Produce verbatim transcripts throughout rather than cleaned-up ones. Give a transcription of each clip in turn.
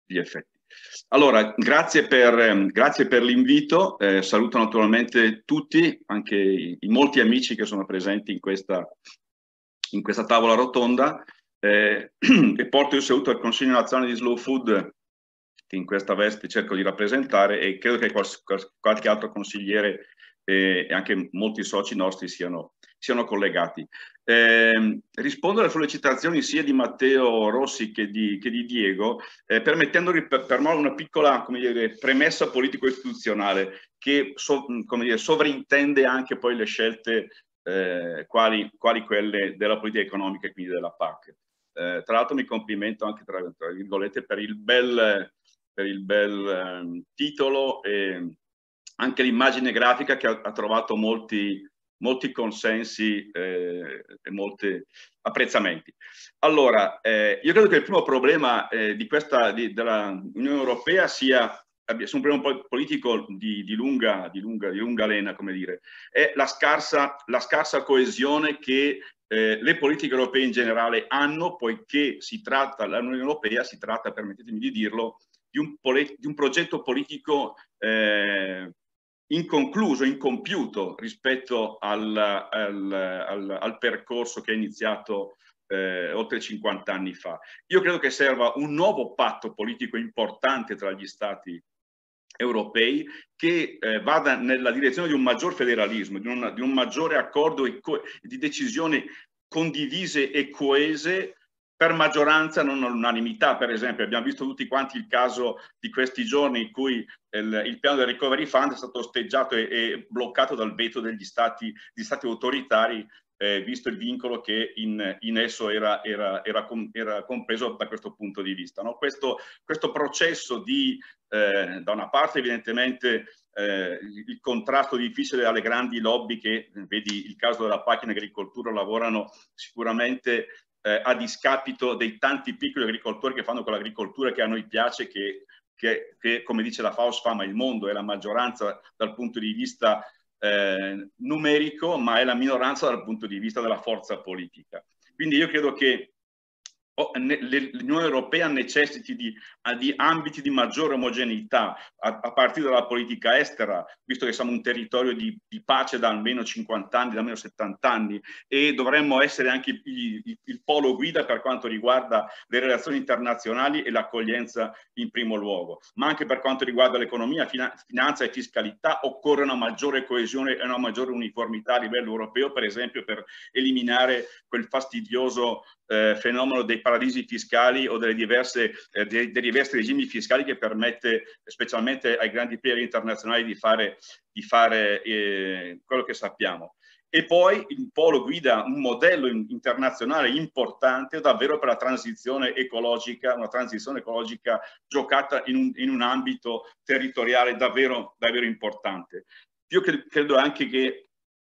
gli effetti. Allora, grazie per, grazie per l'invito, eh, saluto naturalmente tutti, anche i, i molti amici che sono presenti in questa, in questa tavola rotonda, eh, e porto il saluto al Consiglio Nazionale di Slow Food, che in questa veste cerco di rappresentare, e credo che quals, quals, qualche altro consigliere eh, e anche molti soci nostri siano, siano collegati. Eh, rispondo alle sollecitazioni sia di Matteo Rossi che di, che di Diego, eh, permettendomi per, per me una piccola, come dire, premessa politico-istituzionale che so, come dire, sovrintende anche poi le scelte eh, quali, quali quelle della politica economica e quindi della P A C. Eh, tra l'altro mi complimento anche tra, tra virgolette per il bel, per il bel eh, titolo e anche l'immagine grafica che ha, ha trovato molti, molti consensi eh, e molti apprezzamenti. Allora, eh, io credo che il primo problema eh, di questa, di, della Unione Europea sia, sia un problema politico di, di, lunga, di, lunga, di lunga lena, come dire, è la scarsa, la scarsa coesione che eh, le politiche europee in generale hanno, poiché si tratta, l'Unione Europea si tratta, permettetemi di dirlo, di un, di un progetto politico eh, inconcluso, incompiuto rispetto al, al, al, al percorso che è iniziato eh, oltre cinquanta anni fa. Io credo che serva un nuovo patto politico importante tra gli Stati europei che eh, vada nella direzione di un maggior federalismo, di, una, di un maggiore accordo e di decisioni condivise e coese per maggioranza, non all'unanimità. Per esempio, abbiamo visto tutti quanti il caso di questi giorni in cui il, il piano del Recovery Fund è stato osteggiato e, e bloccato dal veto degli stati, degli stati autoritari, eh, visto il vincolo che in, in esso era, era, era, com, era compreso da questo punto di vista. No? Questo, questo processo di, eh, da una parte evidentemente, eh, il contrasto difficile alle grandi lobby che, vedi il caso della P A C in agricoltura, lavorano sicuramente Eh, a discapito dei tanti piccoli agricoltori che fanno quell'agricoltura che a noi piace, che, che, che come dice la FAO sfama il mondo, è la maggioranza dal punto di vista eh, numerico, ma è la minoranza dal punto di vista della forza politica. Quindi io credo che l'Unione Europea necessiti di, di ambiti di maggiore omogeneità a, a partire dalla politica estera, visto che siamo un territorio di, di pace da almeno cinquanta anni, da almeno settanta anni, e dovremmo essere anche il, il, il polo guida per quanto riguarda le relazioni internazionali e l'accoglienza in primo luogo. Ma anche per quanto riguarda l'economia, finanza e fiscalità occorre una maggiore coesione e una maggiore uniformità a livello europeo, per esempio per eliminare quel fastidioso eh, fenomeno dei paradisi fiscali o delle diverse, eh, dei, dei diversi regimi fiscali che permette specialmente ai grandi player internazionali di fare, di fare eh, quello che sappiamo. E poi il polo guida un modello internazionale importante davvero per la transizione ecologica, una transizione ecologica giocata in un, in un ambito territoriale davvero, davvero importante. Io credo anche che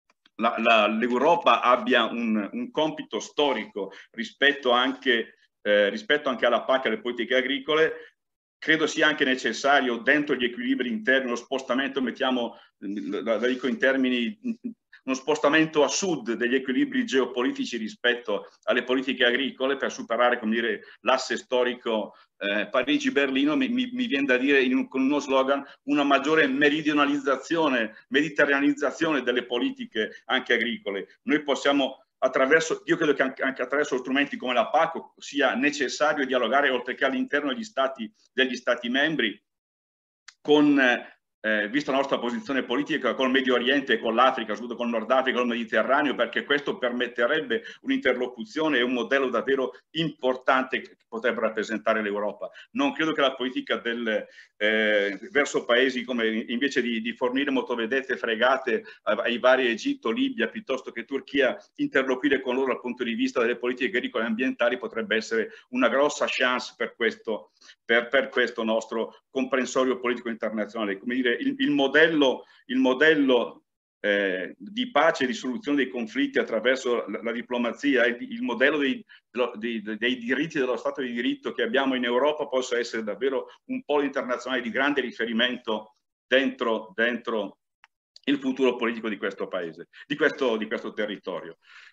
l'Europa abbia un, un compito storico rispetto anche, eh, rispetto anche alla P A C e alle politiche agricole. Credo sia anche necessario, dentro gli equilibri interni, lo spostamento, mettiamo, la, la dico in termini, uno spostamento a sud degli equilibri geopolitici rispetto alle politiche agricole per superare, come dire, l'asse storico eh, Parigi-Berlino. Mi, mi, mi viene da dire in un, con uno slogan una maggiore meridionalizzazione, mediterranizzazione delle politiche anche agricole. Noi possiamo attraverso, io credo che anche, anche attraverso strumenti come la P A C sia necessario dialogare, oltre che all'interno degli stati, degli stati membri, con eh, vista la nostra posizione politica col Medio Oriente e con l'Africa, soprattutto con il Nord Africa, con il Mediterraneo, perché questo permetterebbe un'interlocuzione e un modello davvero importante che potrebbe rappresentare l'Europa. Non credo che la politica del, eh, verso paesi come, invece di, di fornire motovedette fregate ai vari Egitto, Libia, piuttosto che Turchia, interloquire con loro dal punto di vista delle politiche agricole e ambientali potrebbe essere una grossa chance per questo, per, per questo nostro comprensorio politico internazionale. Come dire, il, il modello, il modello eh, di pace e di soluzione dei conflitti attraverso la, la diplomazia, il, il modello dei, dei, dei diritti dello Stato di diritto che abbiamo in Europa possa essere davvero un polo internazionale di grande riferimento dentro, dentro il futuro politico di questo paese, di questo, di questo territorio.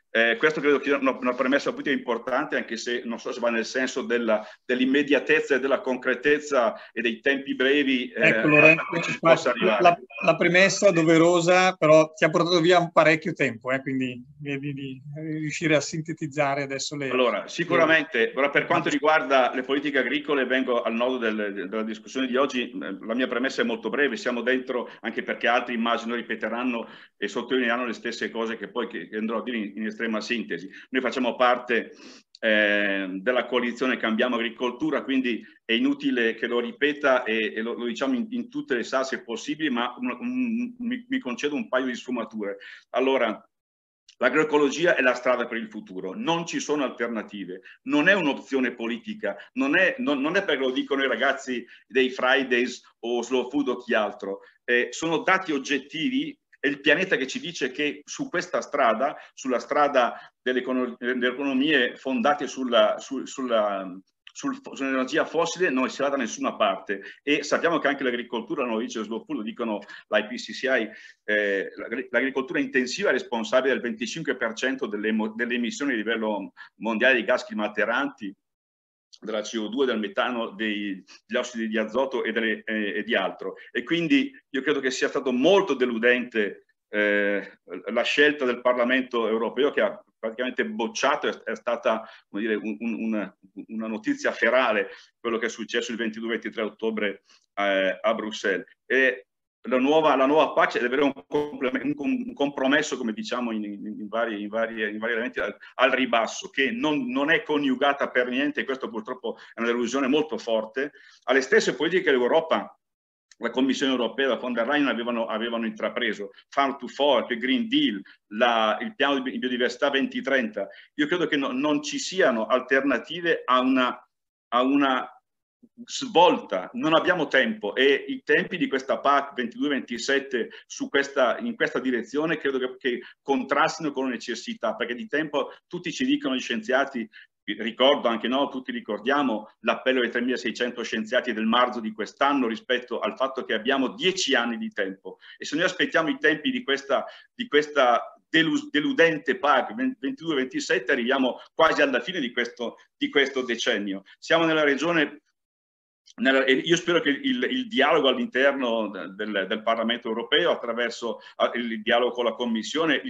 Eh, questo credo che sia una, una premessa importante, anche se non so se va nel senso dell'immediatezza e della concretezza e dei tempi brevi eh, ecco, Lorenzo, a cui si possa arrivare. La, la premessa doverosa, però ti ha portato via un parecchio tempo, eh, quindi di, di, di riuscire a sintetizzare adesso le... Allora, sicuramente, ora per quanto riguarda le politiche agricole, vengo al nodo del, della discussione di oggi. La mia premessa è molto breve, siamo dentro, anche perché altri immagino ripeteranno e sottolineeranno le stesse cose che poi che andrò a dire in, in estrema sintesi. Noi facciamo parte eh, della coalizione Cambiamo Agricoltura, quindi è inutile che lo ripeta e, e lo, lo diciamo in, in tutte le salse possibili, ma un, un, mi, mi concedo un paio di sfumature. Allora, l'agroecologia è la strada per il futuro, non ci sono alternative, non è un'opzione politica, non è, non, non è perché lo dicono i ragazzi dei Fridays o Slow Food o chi altro, eh, sono dati oggettivi. È il pianeta che ci dice che su questa strada, sulla strada delle, delle economie fondate sulla, su, sulla, sul, sull'energia fossile, non si va da nessuna parte. E sappiamo che anche l'agricoltura, non lo dice Slow Food, lo dicono l'I P C C I, eh, l'agricoltura intensiva è responsabile del venticinque per cento delle, delle emissioni a livello mondiale di gas climalteranti, della C O due, del metano, dei, degli ossidi di azoto e, delle, eh, e di altro. E quindi io credo che sia stato molto deludente eh, la scelta del Parlamento europeo, che ha praticamente bocciato, è, è stata, come dire, un, un, una, una notizia ferale quello che è successo il ventidue ventitré ottobre eh, a Bruxelles. E la nuova, la nuova P A C deve avere un, un compromesso, come diciamo in, in, in, vari, in, vari, in vari elementi, al, al ribasso, che non, non è coniugata per niente, e questo purtroppo è una delusione molto forte, alle stesse politiche che l'Europa, la Commissione europea, la von der Leyen avevano, avevano intrapreso, Farm to Fork, il Green Deal, la, il piano di biodiversità duemilatrenta. Io credo che no, non ci siano alternative a una, a una svolta, non abbiamo tempo, e i tempi di questa P A C ventidue ventisette su questa, in questa direzione credo che, che contrastino con le necessità, perché di tempo tutti ci dicono gli scienziati, ricordo anche noi, tutti ricordiamo l'appello dei tremilaseicento scienziati del marzo di quest'anno rispetto al fatto che abbiamo dieci anni di tempo, e se noi aspettiamo i tempi di questa, di questa deludente P A C ventidue ventisette arriviamo quasi alla fine di questo, di questo decennio. Siamo nella regione. Io spero che il, il dialogo all'interno del, del Parlamento europeo, attraverso il dialogo con la Commissione,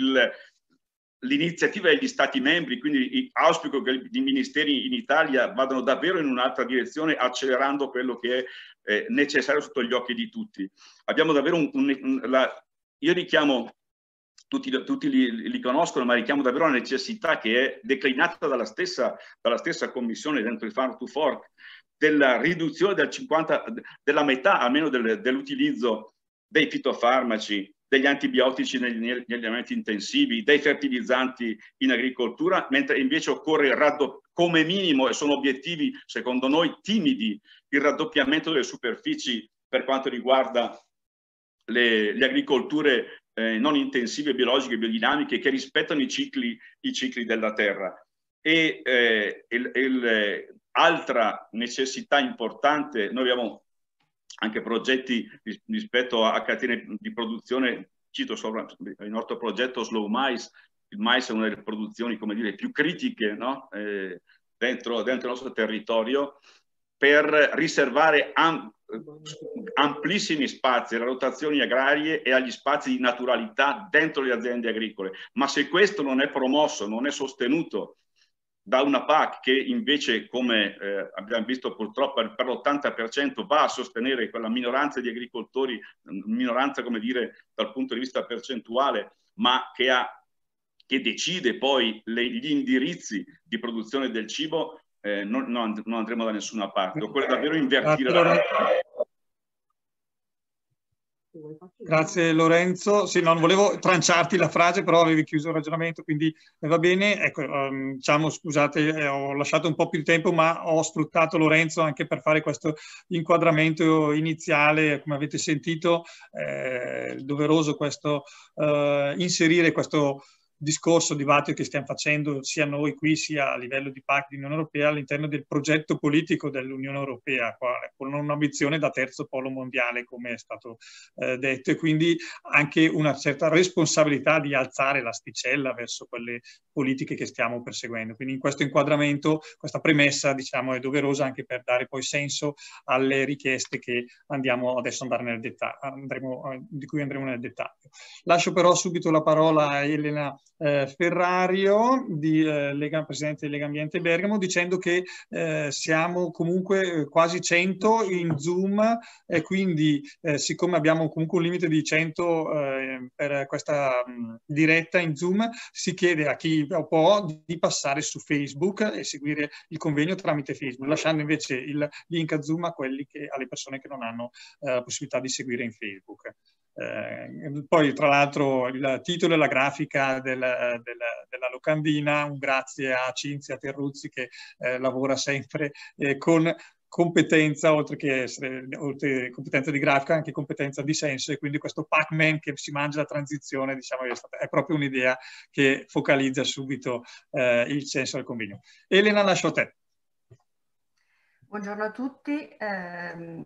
l'iniziativa degli Stati membri, quindi auspico che i ministeri in Italia vadano davvero in un'altra direzione, accelerando quello che è eh, necessario sotto gli occhi di tutti. Abbiamo davvero un... un, un la, io richiamo, tutti, tutti li, li conoscono, ma richiamo davvero la necessità che è declinata dalla stessa, dalla stessa Commissione dentro il Farm to Fork, della riduzione del cinquanta, della metà almeno del, dell'utilizzo dei fitofarmaci, degli antibiotici negli, negli allevamenti intensivi, dei fertilizzanti in agricoltura, mentre invece occorre raddoppiare, come minimo, e sono obiettivi secondo noi timidi, il raddoppiamento delle superfici per quanto riguarda le, le agricolture eh, non intensive, biologiche e biodinamiche, che rispettano i cicli, i cicli della terra. E eh, il, il, altra necessità importante, noi abbiamo anche progetti rispetto a catene di produzione, cito sopra il nostro progetto Slow Mais. Il mais è una delle produzioni, come dire, più critiche, no? eh, dentro, dentro il nostro territorio, per riservare am, amplissimi spazi alle rotazioni agrarie e agli spazi di naturalità dentro le aziende agricole. Ma se questo non è promosso, non è sostenuto da una P A C che invece, come eh, abbiamo visto purtroppo, per l'ottanta per cento va a sostenere quella minoranza di agricoltori, minoranza come dire dal punto di vista percentuale, ma che, ha, che decide poi le, gli indirizzi di produzione del cibo, eh, non, non, non andremo da nessuna parte. Occorre davvero invertire la... Grazie Lorenzo. Sì, non volevo tranciarti la frase, però avevi chiuso il ragionamento, quindi eh, va bene. Ecco, um, diciamo, scusate, eh, ho lasciato un po' più di tempo, ma ho sfruttato Lorenzo anche per fare questo inquadramento iniziale. Come avete sentito, è eh, doveroso questo, uh, inserire questo discorso, dibattito che stiamo facendo sia noi qui sia a livello di P A C di Unione Europea all'interno del progetto politico dell'Unione Europea, con un'ambizione da terzo polo mondiale, come è stato eh, detto, e quindi anche una certa responsabilità di alzare l'asticella verso quelle politiche che stiamo perseguendo. Quindi in questo inquadramento, questa premessa, diciamo, è doverosa anche per dare poi senso alle richieste che andiamo adesso andare nel dettaglio, andremo, di cui andremo nel dettaglio. Lascio però subito la parola a Elena eh, Ferrario, di, eh, Lega, Presidente di Lega Ambiente Bergamo, dicendo che eh, siamo comunque quasi cento in Zoom e quindi eh, siccome abbiamo comunque un limite di cento eh, per questa mh, diretta in Zoom, si chiede a chi può di passare su Facebook e seguire il convegno tramite Facebook, lasciando invece il link a Zoom a quelli che, alle persone che non hanno eh, la possibilità di seguire in Facebook. Eh, poi tra l'altro il titolo e la grafica del, del, della locandina, un grazie a Cinzia Terruzzi che eh, lavora sempre eh, con competenza, oltre che essere oltre competenza di grafica, anche competenza di senso, e quindi questo Pac-Man che si mangia la transizione, diciamo, è, stata, è proprio un'idea che focalizza subito eh, il senso del convegno. Elena, lascio a te. Buongiorno a tutti. Eh,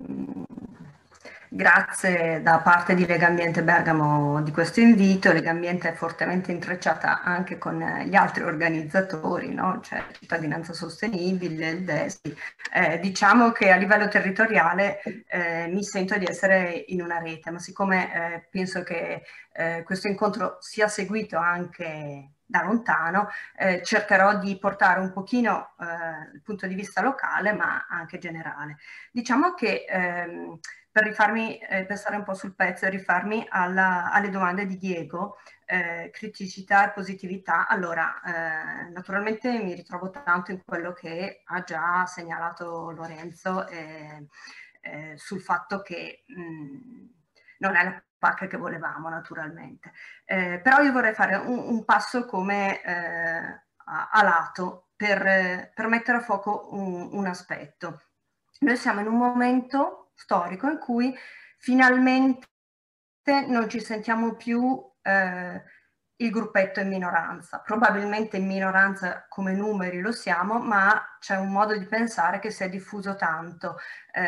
Grazie da parte di Lega Ambiente Bergamo di questo invito. Lega Ambiente è fortemente intrecciata anche con gli altri organizzatori, no? Cioè Cittadinanza Sostenibile, il D E S I. Eh, diciamo che a livello territoriale eh, mi sento di essere in una rete, ma siccome eh, penso che eh, questo incontro sia seguito anche da lontano, eh, cercherò di portare un pochino eh, il punto di vista locale, ma anche generale. Diciamo che ehm, per rifarmi, eh, per stare un po' sul pezzo e rifarmi alla, alle domande di Diego, eh, criticità e positività, allora eh, naturalmente mi ritrovo tanto in quello che ha già segnalato Lorenzo eh, eh, sul fatto che mh, non è la P A C che volevamo naturalmente, eh, però io vorrei fare un, un passo come eh, a, a lato per, per mettere a fuoco un, un aspetto. Noi siamo in un momento storico in cui finalmente non ci sentiamo più eh, il gruppetto in minoranza. Probabilmente in minoranza come numeri lo siamo, ma c'è un modo di pensare che si è diffuso tanto.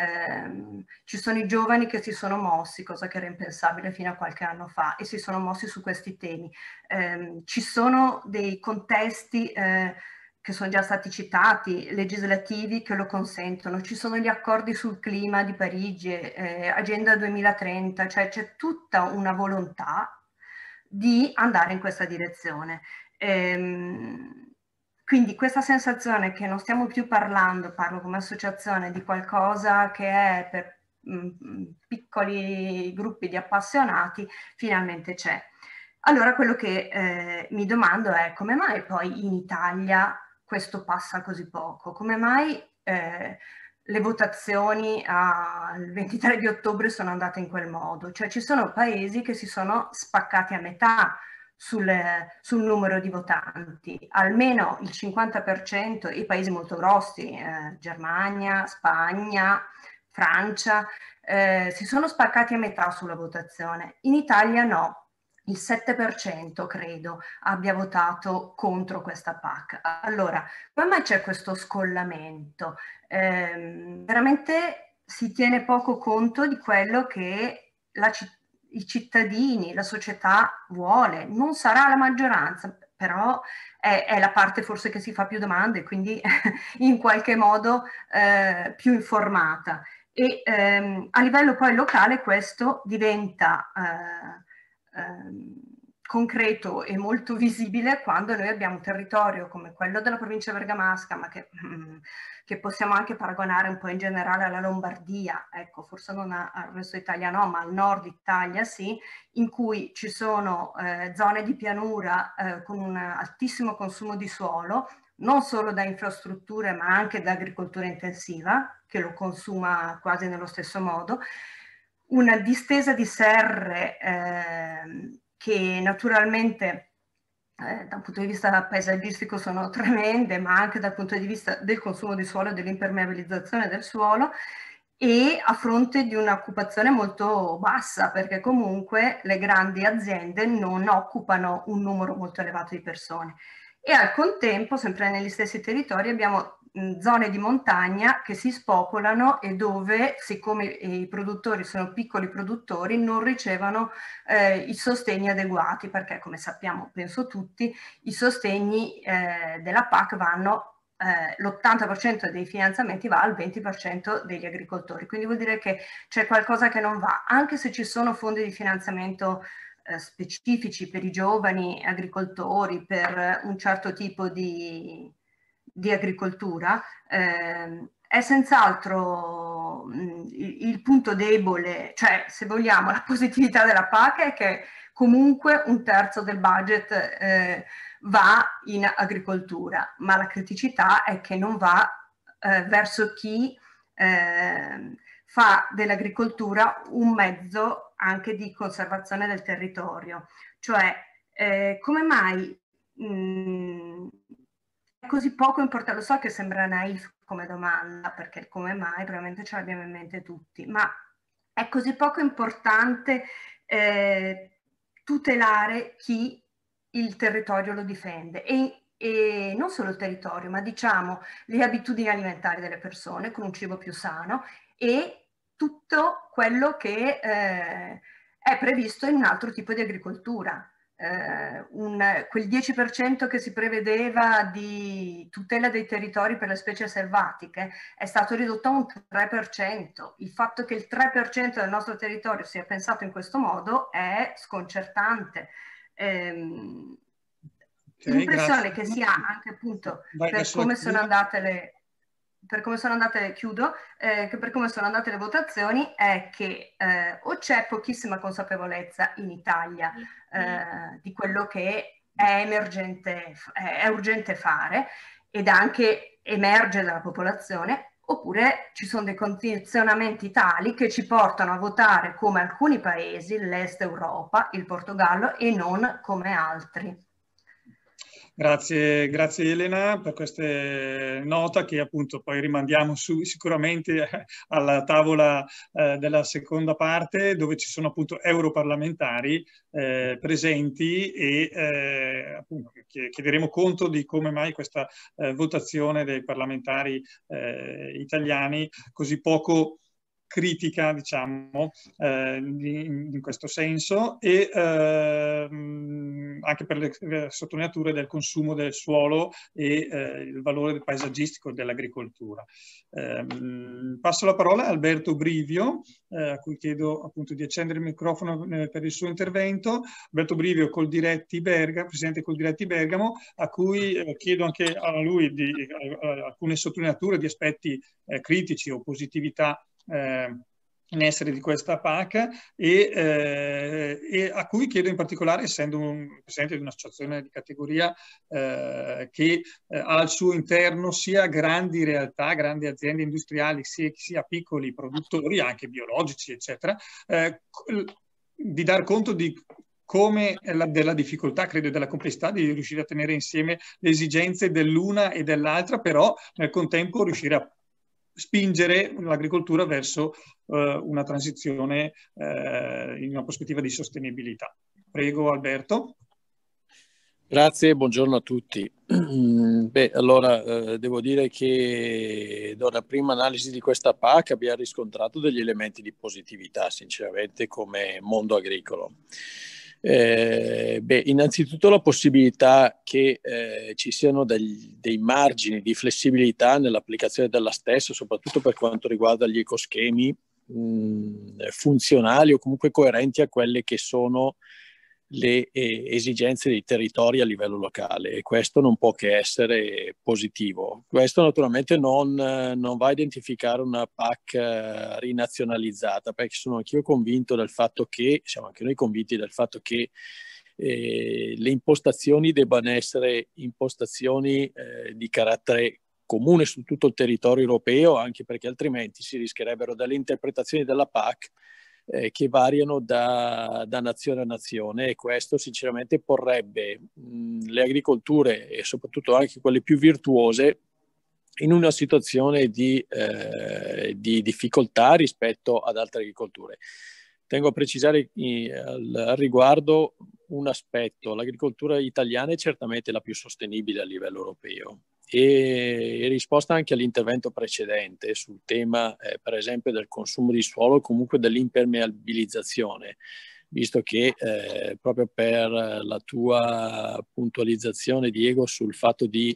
Eh, ci sono i giovani che si sono mossi, cosa che era impensabile fino a qualche anno fa, e si sono mossi su questi temi. Eh, ci sono dei contesti eh, che sono già stati citati, legislativi che lo consentono. Ci sono gli accordi sul clima di Parigi, eh, Agenda duemilatrenta, cioè c'è tutta una volontà di andare in questa direzione. Ehm, quindi questa sensazione che non stiamo più parlando, parlo come associazione, di qualcosa che è per mh, piccoli gruppi di appassionati, finalmente c'è. Allora quello che eh, mi domando è come mai poi in Italia questo passa così poco? Come mai eh, le votazioni al ventitré di ottobre sono andate in quel modo? Cioè ci sono paesi che si sono spaccati a metà sul, sul numero di votanti, almeno il cinquanta per cento, i paesi molto grossi, eh, Germania, Spagna, Francia, eh, si sono spaccati a metà sulla votazione. In Italia no. Il sette per cento credo abbia votato contro questa P A C. Allora, come mai c'è questo scollamento? Eh, veramente si tiene poco conto di quello che la, i cittadini, la società vuole. Non sarà la maggioranza, però è, è la parte forse che si fa più domande, quindi in qualche modo eh, più informata. E ehm, a livello poi locale questo diventa Eh, Ehm, concreto e molto visibile quando noi abbiamo un territorio come quello della provincia bergamasca, ma che, mm, che possiamo anche paragonare un po' in generale alla Lombardia, ecco, forse non al resto d'Italia no, ma al nord Italia sì, in cui ci sono eh, zone di pianura eh, con un altissimo consumo di suolo, non solo da infrastrutture ma anche da agricoltura intensiva, che lo consuma quasi nello stesso modo, una distesa di serre eh, che naturalmente eh, dal punto di vista paesaggistico sono tremende, ma anche dal punto di vista del consumo di suolo e dell'impermeabilizzazione del suolo, e a fronte di un'occupazione molto bassa, perché comunque le grandi aziende non occupano un numero molto elevato di persone. E al contempo, sempre negli stessi territori, abbiamo mh, zone di montagna che si spopolano e dove, siccome i produttori sono piccoli produttori, non ricevono eh, i sostegni adeguati, perché come sappiamo, penso tutti, i sostegni eh, della P A C vanno Eh, l'ottanta per cento dei finanziamenti va al venti per cento degli agricoltori, quindi vuol dire che c'è qualcosa che non va, anche se ci sono fondi di finanziamento eh, specifici per i giovani agricoltori, per un certo tipo di, di agricoltura, eh, è senz'altro il, il punto debole, cioè se vogliamo la positività della P A C è che comunque un terzo del budget eh, va in agricoltura, ma la criticità è che non va eh, verso chi eh, fa dell'agricoltura un mezzo anche di conservazione del territorio. Cioè, eh, come mai mh, è così poco importante? Lo so che sembra naif come domanda, perché come mai probabilmente ce l'abbiamo in mente tutti, ma è così poco importante eh, tutelare chi il territorio lo difende e, e non solo il territorio, ma diciamo le abitudini alimentari delle persone con un cibo più sano e tutto quello che eh, è previsto in un altro tipo di agricoltura. Eh, un, quel dieci per cento che si prevedeva di tutela dei territori per le specie selvatiche è stato ridotto a un tre per cento. Il fatto che il tre per cento del nostro territorio sia pensato in questo modo è sconcertante. Ehm, okay, l'impressione che si ha anche appunto Vai, per come sono andate le per come sono andate, chiudo, eh, che per come sono andate le votazioni è che eh, o c'è pochissima consapevolezza in Italia eh, di quello che è emergente, è urgente fare ed anche emerge dalla popolazione, oppure ci sono dei condizionamenti tali che ci portano a votare come alcuni paesi, l'Est Europa, il Portogallo, e non come altri. Grazie, grazie Elena per questa nota che appunto poi rimandiamo su, sicuramente alla tavola eh, della seconda parte dove ci sono appunto europarlamentari eh, presenti e eh, appunto chiederemo conto di come mai questa eh, votazione dei parlamentari eh, italiani così poco critica, diciamo, eh, in, in questo senso e eh, anche per le, le sottolineature del consumo del suolo e eh, il valore paesaggistico dell'agricoltura. Eh, passo la parola a Alberto Brivio, eh, a cui chiedo appunto di accendere il microfono eh, per il suo intervento. Alberto Brivio, Coldiretti Bergamo, presidente Coldiretti Bergamo, a cui eh, chiedo anche a lui di eh, alcune sottolineature di aspetti eh, critici o positività Eh, in essere di questa P A C e, eh, e a cui chiedo in particolare, essendo un presidente di un'associazione di categoria eh, che eh, ha al suo interno sia grandi realtà, grandi aziende industriali, sia, sia piccoli produttori, anche biologici, eccetera, eh, di dar conto di come la, della difficoltà, credo, e della complessità di riuscire a tenere insieme le esigenze dell'una e dell'altra, però nel contempo riuscire a spingere l'agricoltura verso eh, una transizione eh, in una prospettiva di sostenibilità. Prego Alberto. Grazie, buongiorno a tutti. Beh, allora eh, devo dire che da una prima analisi di questa P A C abbiamo riscontrato degli elementi di positività, sinceramente, come mondo agricolo. Eh, beh, innanzitutto la possibilità che eh, ci siano degli, dei margini di flessibilità nell'applicazione della stessa, soprattutto per quanto riguarda gli ecoschemi mh, funzionali o comunque coerenti a quelle che sono le eh, esigenze dei territori a livello locale, e questo non può che essere positivo. Questo naturalmente non, non va a identificare una P A C eh, rinazionalizzata, perché sono anch'io convinto del fatto che, siamo anche noi convinti del fatto che eh, le impostazioni debbano essere impostazioni eh, di carattere comune su tutto il territorio europeo, anche perché altrimenti si rischierebbero delle interpretazioni della P A C Eh, che variano da, da nazione a nazione, e questo sinceramente porrebbe mh, le agricolture e soprattutto anche quelle più virtuose in una situazione di, eh, di difficoltà rispetto ad altre agricolture. Tengo a precisare eh, al, al riguardo un aspetto: l'agricoltura italiana è certamente la più sostenibile a livello europeo, e in risposta anche all'intervento precedente sul tema eh, per esempio del consumo di suolo o comunque dell'impermeabilizzazione, visto che eh, proprio per la tua puntualizzazione, Diego, sul fatto di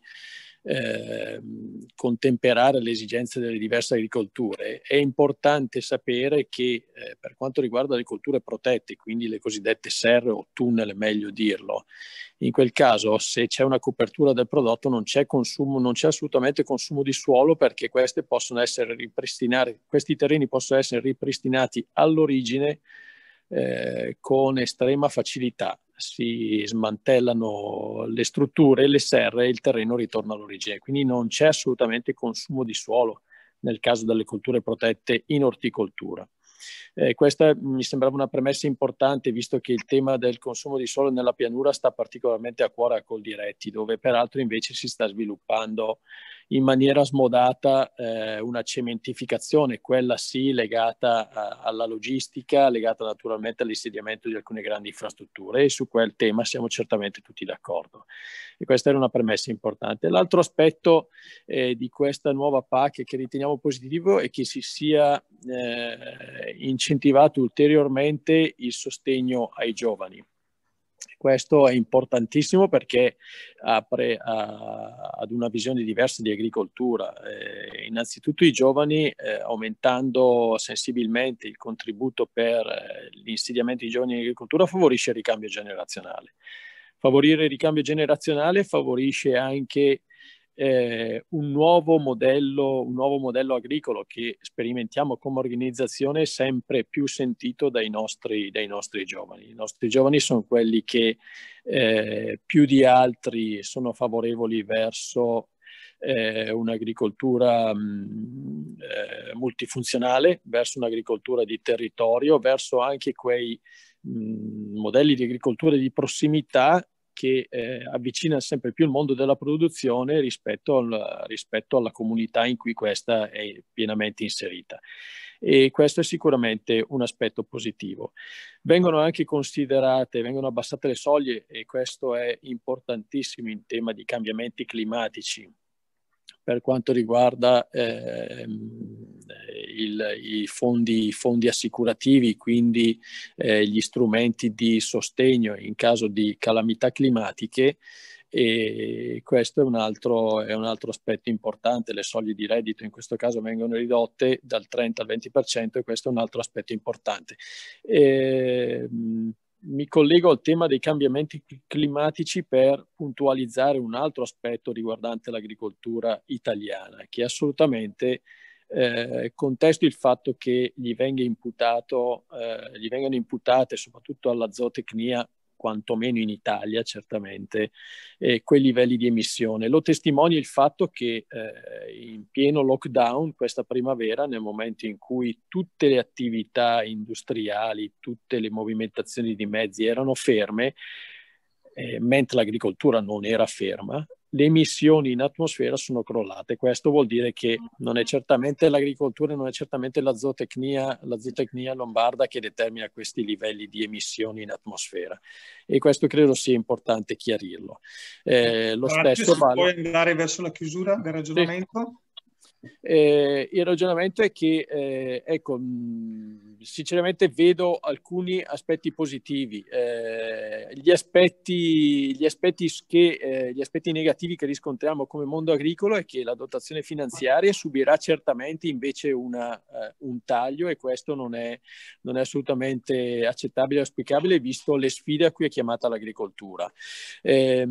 eh, contemperare le esigenze delle diverse agricolture, è importante sapere che eh, per quanto riguarda le colture protette, quindi le cosiddette serre o tunnel, è meglio dirlo, in quel caso se c'è una copertura del prodotto non c'è consumo, non c'è assolutamente consumo di suolo, perché queste possono essere ripristinate, questi terreni possono essere ripristinati all'origine eh, con estrema facilità. Si smantellano le strutture, le serre, e il terreno ritorna all'origine, quindi non c'è assolutamente consumo di suolo nel caso delle colture protette in orticoltura. Eh, questa mi sembrava una premessa importante, visto che il tema del consumo di suolo nella pianura sta particolarmente a cuore a Coldiretti, dove peraltro invece si sta sviluppando in maniera smodata eh, una cementificazione, quella sì legata a, alla logistica, legata naturalmente all'insediamento di alcune grandi infrastrutture, e su quel tema siamo certamente tutti d'accordo. E questa era una premessa importante. L'altro aspetto eh, di questa nuova P A C che riteniamo positivo è che si sia eh, incentivato ulteriormente il sostegno ai giovani. Questo è importantissimo perché apre a, ad una visione diversa di agricoltura. Eh, innanzitutto i giovani, eh, aumentando sensibilmente il contributo per eh, l'insediamento di giovani in agricoltura, favorisce il ricambio generazionale. Favorire il ricambio generazionale favorisce anche Eh, un nuovo modello, un nuovo modello agricolo che sperimentiamo come organizzazione, sempre più sentito dai nostri, dai nostri giovani. I nostri giovani sono quelli che eh, più di altri sono favorevoli verso eh, un'agricoltura mh, eh, multifunzionale, verso un'agricoltura di territorio, verso anche quei mh, modelli di agricoltura di prossimità che eh, avvicina sempre più il mondo della produzione rispetto, al, rispetto alla comunità in cui questa è pienamente inserita. E questo è sicuramente un aspetto positivo. Vengono anche considerate, vengono abbassate le soglie, e questo è importantissimo in tema di cambiamenti climatici, per quanto riguarda eh, il, i, fondi, i fondi assicurativi, quindi eh, gli strumenti di sostegno in caso di calamità climatiche, e questo è un altro, è un altro aspetto importante. Le soglie di reddito in questo caso vengono ridotte dal trenta al venti per cento, e questo è un altro aspetto importante. E, mi collego al tema dei cambiamenti climatici per puntualizzare un altro aspetto riguardante l'agricoltura italiana, che assolutamente eh, contesto il fatto che gli venga imputato, eh, gli vengano imputate soprattutto alla zootecnia, quantomeno in Italia certamente, eh, quei livelli di emissione. Lo testimonia il fatto che eh, in pieno lockdown questa primavera, nel momento in cui tutte le attività industriali, tutte le movimentazioni di mezzi erano ferme, eh, mentre l'agricoltura non era ferma, le emissioni in atmosfera sono crollate. Questo vuol dire che non è certamente l'agricoltura, non è certamente la zootecnia, la zootecnia lombarda che determina questi livelli di emissioni in atmosfera, e questo credo sia importante chiarirlo. Eh, lo Grazie, stesso se vale... puoi andare verso la chiusura del ragionamento. Sì. Eh, il ragionamento è che, eh, ecco, mh, sinceramente vedo alcuni aspetti positivi. Eh, gli aspetti, gli aspetti che, eh, gli aspetti negativi che riscontriamo come mondo agricolo è che la dotazione finanziaria subirà certamente invece una, eh, un taglio, e questo non è, non è assolutamente accettabile o auspicabile, visto le sfide a cui è chiamata l'agricoltura. Eh,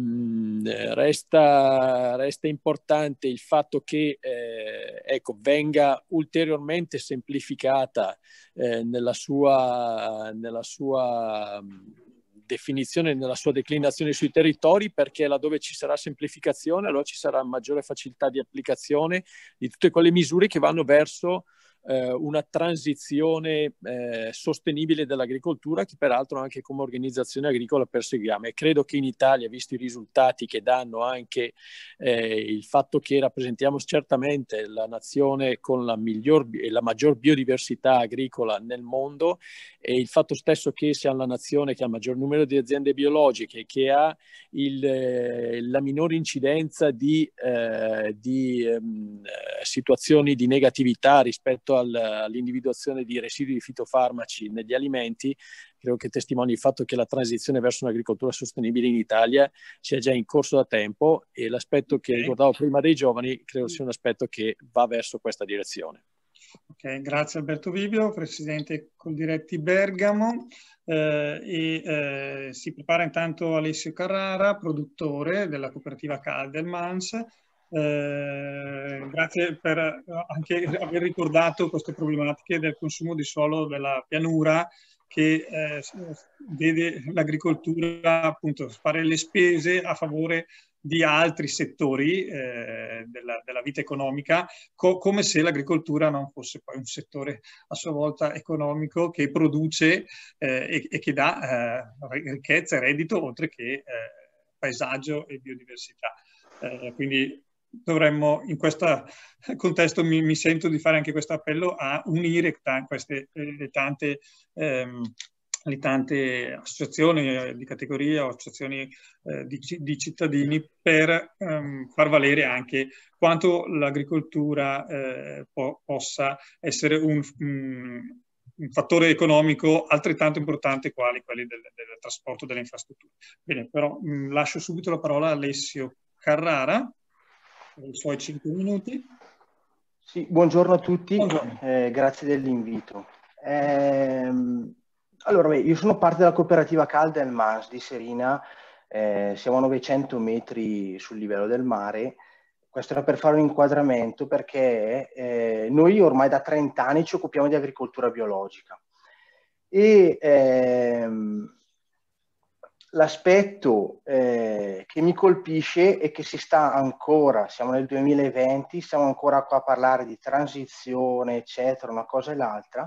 resta, resta importante il fatto che eh, ecco, venga ulteriormente semplificata eh, nella sua, nella sua mh, definizione, nella sua declinazione sui territori, perché laddove ci sarà semplificazione allora ci sarà maggiore facilità di applicazione di tutte quelle misure che vanno verso eh, una transizione eh, sostenibile dell'agricoltura, che peraltro anche come organizzazione agricola perseguiamo. E credo che in Italia, visto i risultati che danno anche eh, il fatto che rappresentiamo certamente la nazione con la miglior e la maggior biodiversità agricola nel mondo, e il fatto stesso che siamo la nazione che ha il maggior numero di aziende biologiche, che ha il, eh, la minore incidenza di, eh, di ehm, situazioni di negatività rispetto al, all'individuazione di residui di fitofarmaci negli alimenti, credo che testimoni il fatto che la transizione verso un'agricoltura sostenibile in Italia sia già in corso da tempo, e l'aspetto che ricordavo prima dei giovani credo sia un aspetto che va verso questa direzione. Ok, grazie Alberto Vibio, presidente Coldiretti Bergamo. Eh, e eh, si prepara intanto Alessio Carrara, produttore della cooperativa Caldermans. Eh, grazie per anche aver ricordato queste problematiche del consumo di suolo della pianura, che eh, vede l'agricoltura appunto fare le spese a favore di altri settori eh, della, della vita economica, co come se l'agricoltura non fosse poi un settore a sua volta economico che produce eh, e, e che dà eh, ricchezza e reddito, oltre che eh, paesaggio e biodiversità. Eh, quindi dovremmo, in questo contesto mi, mi sento di fare anche questo appello a unire queste le tante ehm, le tante associazioni di categoria o associazioni eh, di, di cittadini per ehm, far valere anche quanto l'agricoltura eh, po possa essere un, un, un fattore economico altrettanto importante quali quelli del, del trasporto, delle infrastrutture. Bene, però mh, lascio subito la parola a Alessio Carrara per i suoi cinque minuti. Sì, buongiorno a tutti, buongiorno. Eh, grazie dell'invito. Ehm... Allora, beh, io sono parte della cooperativa Caldermans di Serina, eh, siamo a novecento metri sul livello del mare. Questo era per fare un inquadramento, perché eh, noi ormai da trenta anni ci occupiamo di agricoltura biologica. E ehm, l'aspetto eh, che mi colpisce è che si sta ancora, siamo nel duemilaventi, stiamo ancora qua a parlare di transizione, eccetera, una cosa e l'altra,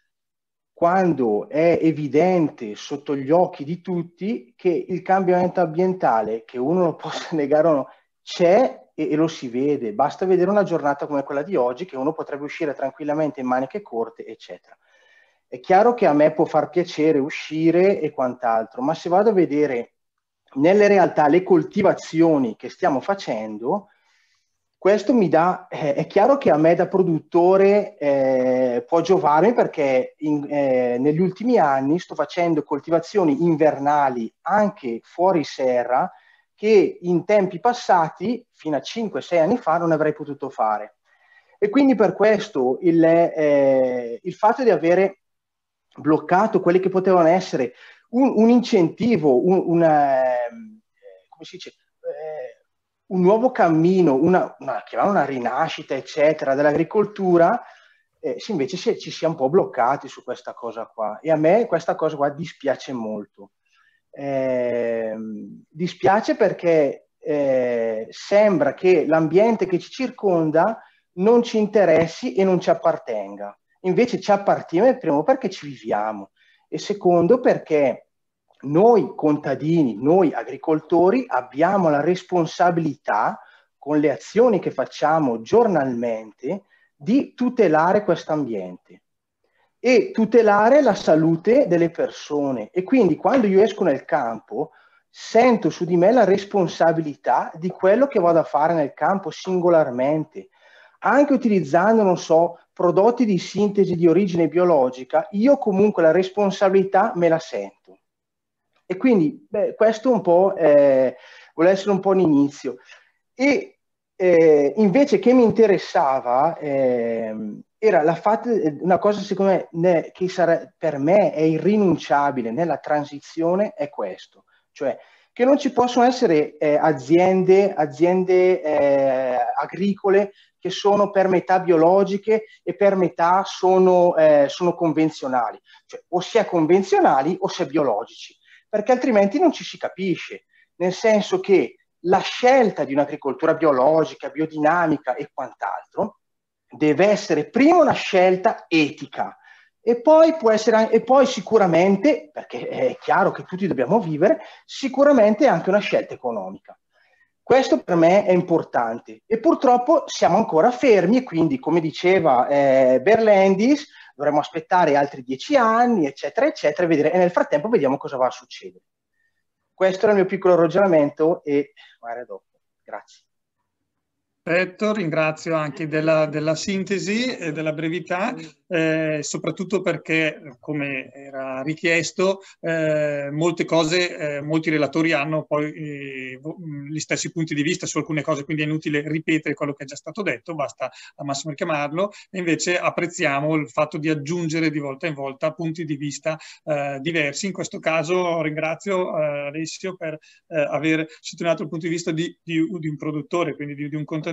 quando è evidente sotto gli occhi di tutti che il cambiamento ambientale, che uno lo possa negare o no, c'è e, e lo si vede. Basta vedere una giornata come quella di oggi, che uno potrebbe uscire tranquillamente in maniche corte, eccetera. È chiaro che a me può far piacere uscire e quant'altro, ma se vado a vedere nelle realtà le coltivazioni che stiamo facendo, questo mi dà, eh, è chiaro che a me da produttore eh, può giovarmi, perché in, eh, negli ultimi anni sto facendo coltivazioni invernali anche fuori serra che in tempi passati, fino a cinque sei anni fa, non avrei potuto fare. E quindi per questo il, eh, il fatto di avere bloccato quelli che potevano essere un, un incentivo, un, una, come si dice, eh, un nuovo cammino, una, una, una rinascita, eccetera, dell'agricoltura, eh, sì, invece si, ci si è un po' bloccati su questa cosa qua. E a me questa cosa qua dispiace molto. Eh, dispiace perché eh, sembra che l'ambiente che ci circonda non ci interessi e non ci appartenga. Invece ci appartiene, primo perché ci viviamo, e secondo perché noi contadini, noi agricoltori abbiamo la responsabilità, con le azioni che facciamo giornalmente, di tutelare questo ambiente e tutelare la salute delle persone. E quindi quando io esco nel campo sento su di me la responsabilità di quello che vado a fare nel campo singolarmente, anche utilizzando, non so, prodotti di sintesi di origine biologica. Io comunque la responsabilità me la sento. E quindi beh, questo un po' eh, vuole essere un po' un inizio. E eh, invece che mi interessava eh, era la fatta, una cosa secondo me ne, che sarà, per me è irrinunciabile nella transizione, è questo, cioè che non ci possono essere eh, aziende, aziende eh, agricole che sono per metà biologiche e per metà sono, eh, sono convenzionali, cioè o si è convenzionali o si è biologici, perché altrimenti non ci si capisce, nel senso che la scelta di un'agricoltura biologica, biodinamica e quant'altro deve essere prima una scelta etica e poi può essere, e poi sicuramente, perché è chiaro che tutti dobbiamo vivere, sicuramente anche una scelta economica. Questo per me è importante e purtroppo siamo ancora fermi e quindi, come diceva eh, Berlendis, dovremmo aspettare altri dieci anni, eccetera, eccetera, e, vedere, e nel frattempo vediamo cosa va a succedere. Questo era il mio piccolo ragionamento e magari dopo. Grazie. Perfetto, ringrazio anche della, della sintesi e della brevità, eh, soprattutto perché, come era richiesto, eh, molte cose, eh, molti relatori hanno poi eh, gli stessi punti di vista su alcune cose, quindi è inutile ripetere quello che è già stato detto, basta al massimo richiamarlo, e invece apprezziamo il fatto di aggiungere di volta in volta punti di vista eh, diversi. In questo caso ringrazio eh, Alessio per eh, aver sottolineato il punto di vista di, di, di un produttore, quindi di, di un contadino,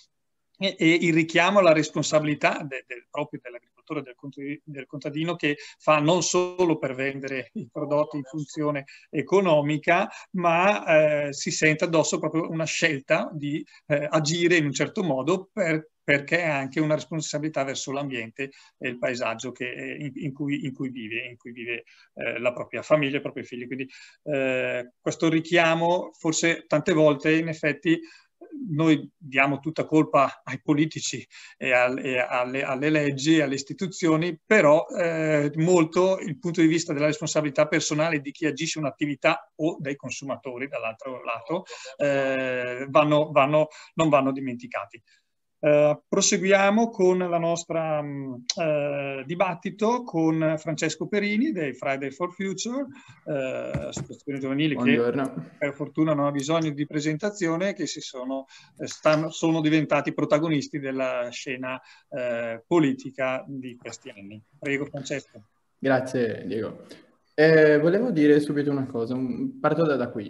e, e il richiamo alla responsabilità de, del, proprio dell'agricoltore, del, del contadino, che fa non solo per vendere i prodotti in funzione economica, ma eh, si sente addosso proprio una scelta di eh, agire in un certo modo per perché ha anche una responsabilità verso l'ambiente e il paesaggio che, in, in, cui, in cui vive, in cui vive eh, la propria famiglia, i propri figli. Quindi eh, questo richiamo, forse tante volte in effetti noi diamo tutta colpa ai politici e, al, e alle, alle leggi e alle istituzioni, però eh, molto il punto di vista della responsabilità personale di chi agisce un'attività o dei consumatori dall'altro lato eh, vanno, vanno, non vanno dimenticati. Uh, proseguiamo con la nostra um, uh, dibattito con Francesco Perini dei Friday for Future, uh, associazione giovanile Buongiorno. Che per fortuna non ha bisogno di presentazione, che si sono, stanno, sono diventati protagonisti della scena uh, politica di questi anni. Prego Francesco. Grazie Diego. Eh, volevo dire subito una cosa, un, parto da, da qui.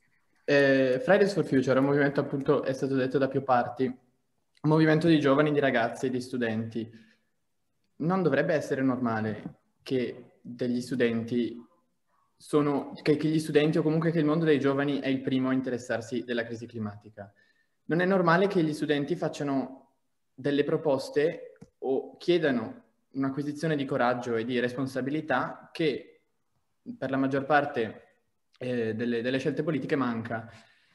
Eh, Fridays for Future è un movimento, appunto, è stato detto da più parti, un movimento di giovani, di ragazzi, di studenti. Non dovrebbe essere normale che degli studenti sono, che, che gli studenti o comunque che il mondo dei giovani è il primo a interessarsi della crisi climatica. Non è normale che gli studenti facciano delle proposte o chiedano un'acquisizione di coraggio e di responsabilità che per la maggior parte eh, delle, delle scelte politiche manca.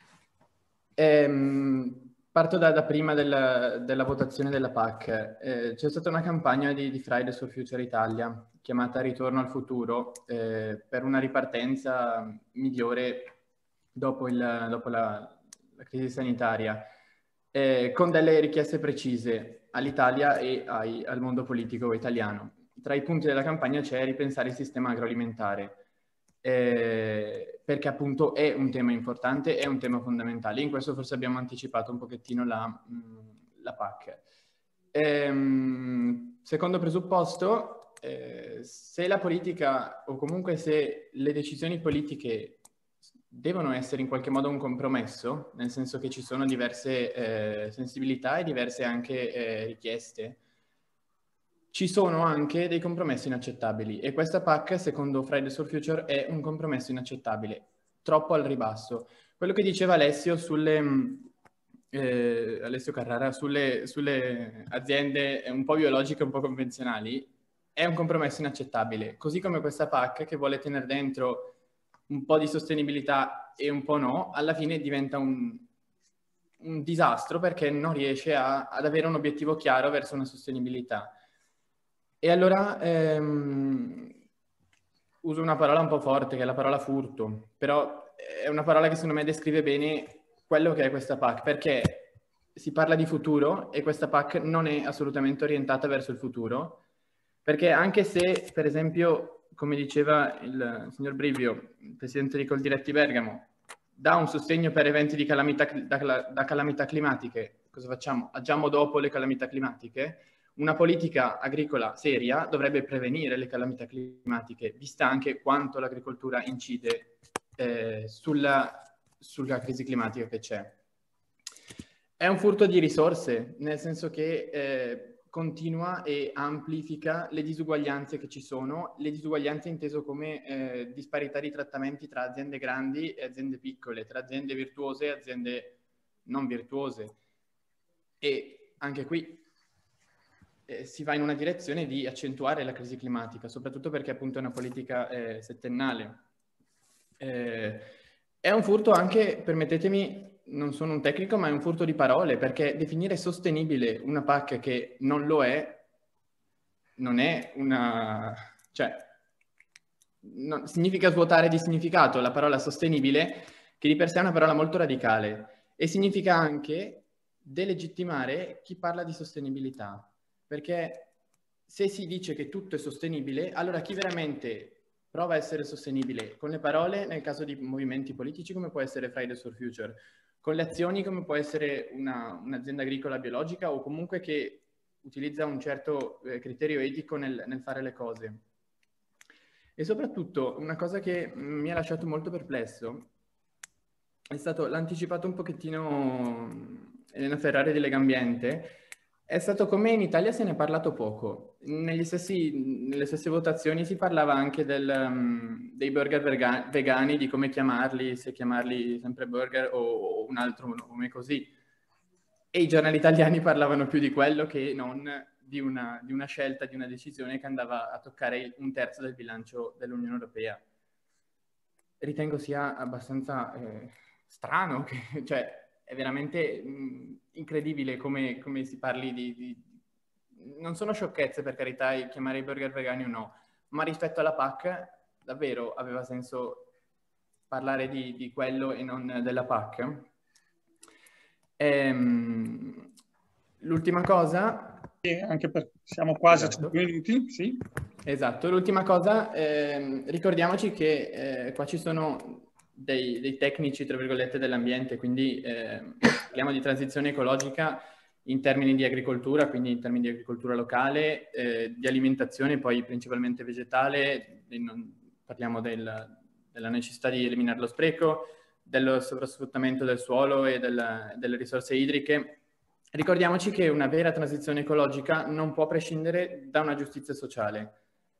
Ehm, Parto da, da prima della, della votazione della P A C. Eh, c'è stata una campagna di, di Fridays for Future Italia chiamata Ritorno al futuro eh, per una ripartenza migliore dopo, il, dopo la, la crisi sanitaria, eh, con delle richieste precise all'Italia e ai, al mondo politico italiano. Tra i punti della campagna c'è ripensare il sistema agroalimentare. Eh, perché appunto è un tema importante, è un tema fondamentale. In questo forse abbiamo anticipato un pochettino la, mh, la P A C. Ehm, secondo presupposto, eh, se la politica o comunque se le decisioni politiche devono essere in qualche modo un compromesso, nel senso che ci sono diverse eh, sensibilità e diverse anche eh, richieste, ci sono anche dei compromessi inaccettabili e questa P A C, secondo Fridays for Future, è un compromesso inaccettabile, troppo al ribasso. Quello che diceva Alessio sulle, eh, Alessio Carrara, sulle, sulle aziende un po' biologiche, un po' convenzionali, è un compromesso inaccettabile, così come questa P A C che vuole tenere dentro un po' di sostenibilità e un po' no, alla fine diventa un, un disastro perché non riesce a, ad avere un obiettivo chiaro verso una sostenibilità. E allora ehm, uso una parola un po' forte, che è la parola furto, però è una parola che secondo me descrive bene quello che è questa P A C, perché si parla di futuro e questa P A C non è assolutamente orientata verso il futuro, perché anche se, per esempio, come diceva il signor Brivio, il presidente di Coldiretti Bergamo, dà un sostegno per eventi di calamità, da, da calamità climatiche, cosa facciamo? Agiamo dopo le calamità climatiche? Una politica agricola seria dovrebbe prevenire le calamità climatiche, vista anche quanto l'agricoltura incide eh, sulla, sulla crisi climatica che c'è. È un furto di risorse, nel senso che eh, continua e amplifica le disuguaglianze che ci sono, le disuguaglianze inteso come eh, disparità di trattamenti tra aziende grandi e aziende piccole, tra aziende virtuose e aziende non virtuose. E anche qui eh, si va in una direzione di accentuare la crisi climatica, soprattutto perché appunto è una politica eh, settennale. Eh, è un furto anche, permettetemi, non sono un tecnico, ma è un furto di parole, perché definire sostenibile una P A C che non lo è, non è una... cioè, non, significa svuotare di significato la parola sostenibile, che di per sé è una parola molto radicale, e significa anche delegittimare chi parla di sostenibilità, perché se si dice che tutto è sostenibile, allora chi veramente prova a essere sostenibile con le parole, nel caso di movimenti politici come può essere Fridays for Future, con le azioni come può essere una, un'azienda agricola biologica o comunque che utilizza un certo eh, criterio etico nel, nel fare le cose. E soprattutto una cosa che mi ha lasciato molto perplesso è stato, l'ha anticipato un pochettino Elena Ferrari di Legambiente, è stato come in Italia se ne è parlato poco. Negli stessi, nelle stesse votazioni si parlava anche del, um, dei burger vega- vegani, di come chiamarli, se chiamarli sempre burger o, o un altro nome così. E i giornali italiani parlavano più di quello che non di una, di una scelta, di una decisione che andava a toccare un terzo del bilancio dell'Unione Europea. Ritengo sia abbastanza eh, strano, che, cioè è veramente mh, incredibile come, come si parli di, di... Non sono sciocchezze, per carità, chiamare i burger vegani o no, ma rispetto alla P A C davvero aveva senso parlare di, di quello e non della P A C. Ehm, l'ultima cosa... E anche perché siamo quasi esatto. a cinque minuti, sì. Esatto, l'ultima cosa, ehm, ricordiamoci che eh, qua ci sono dei, dei tecnici, tra virgolette, dell'ambiente, quindi eh, parliamo di transizione ecologica in termini di agricoltura, quindi in termini di agricoltura locale, eh, di alimentazione, poi principalmente vegetale, non, parliamo del, della necessità di eliminare lo spreco, dello sovrasfruttamento del suolo e del, delle risorse idriche. Ricordiamoci che una vera transizione ecologica non può prescindere da una giustizia sociale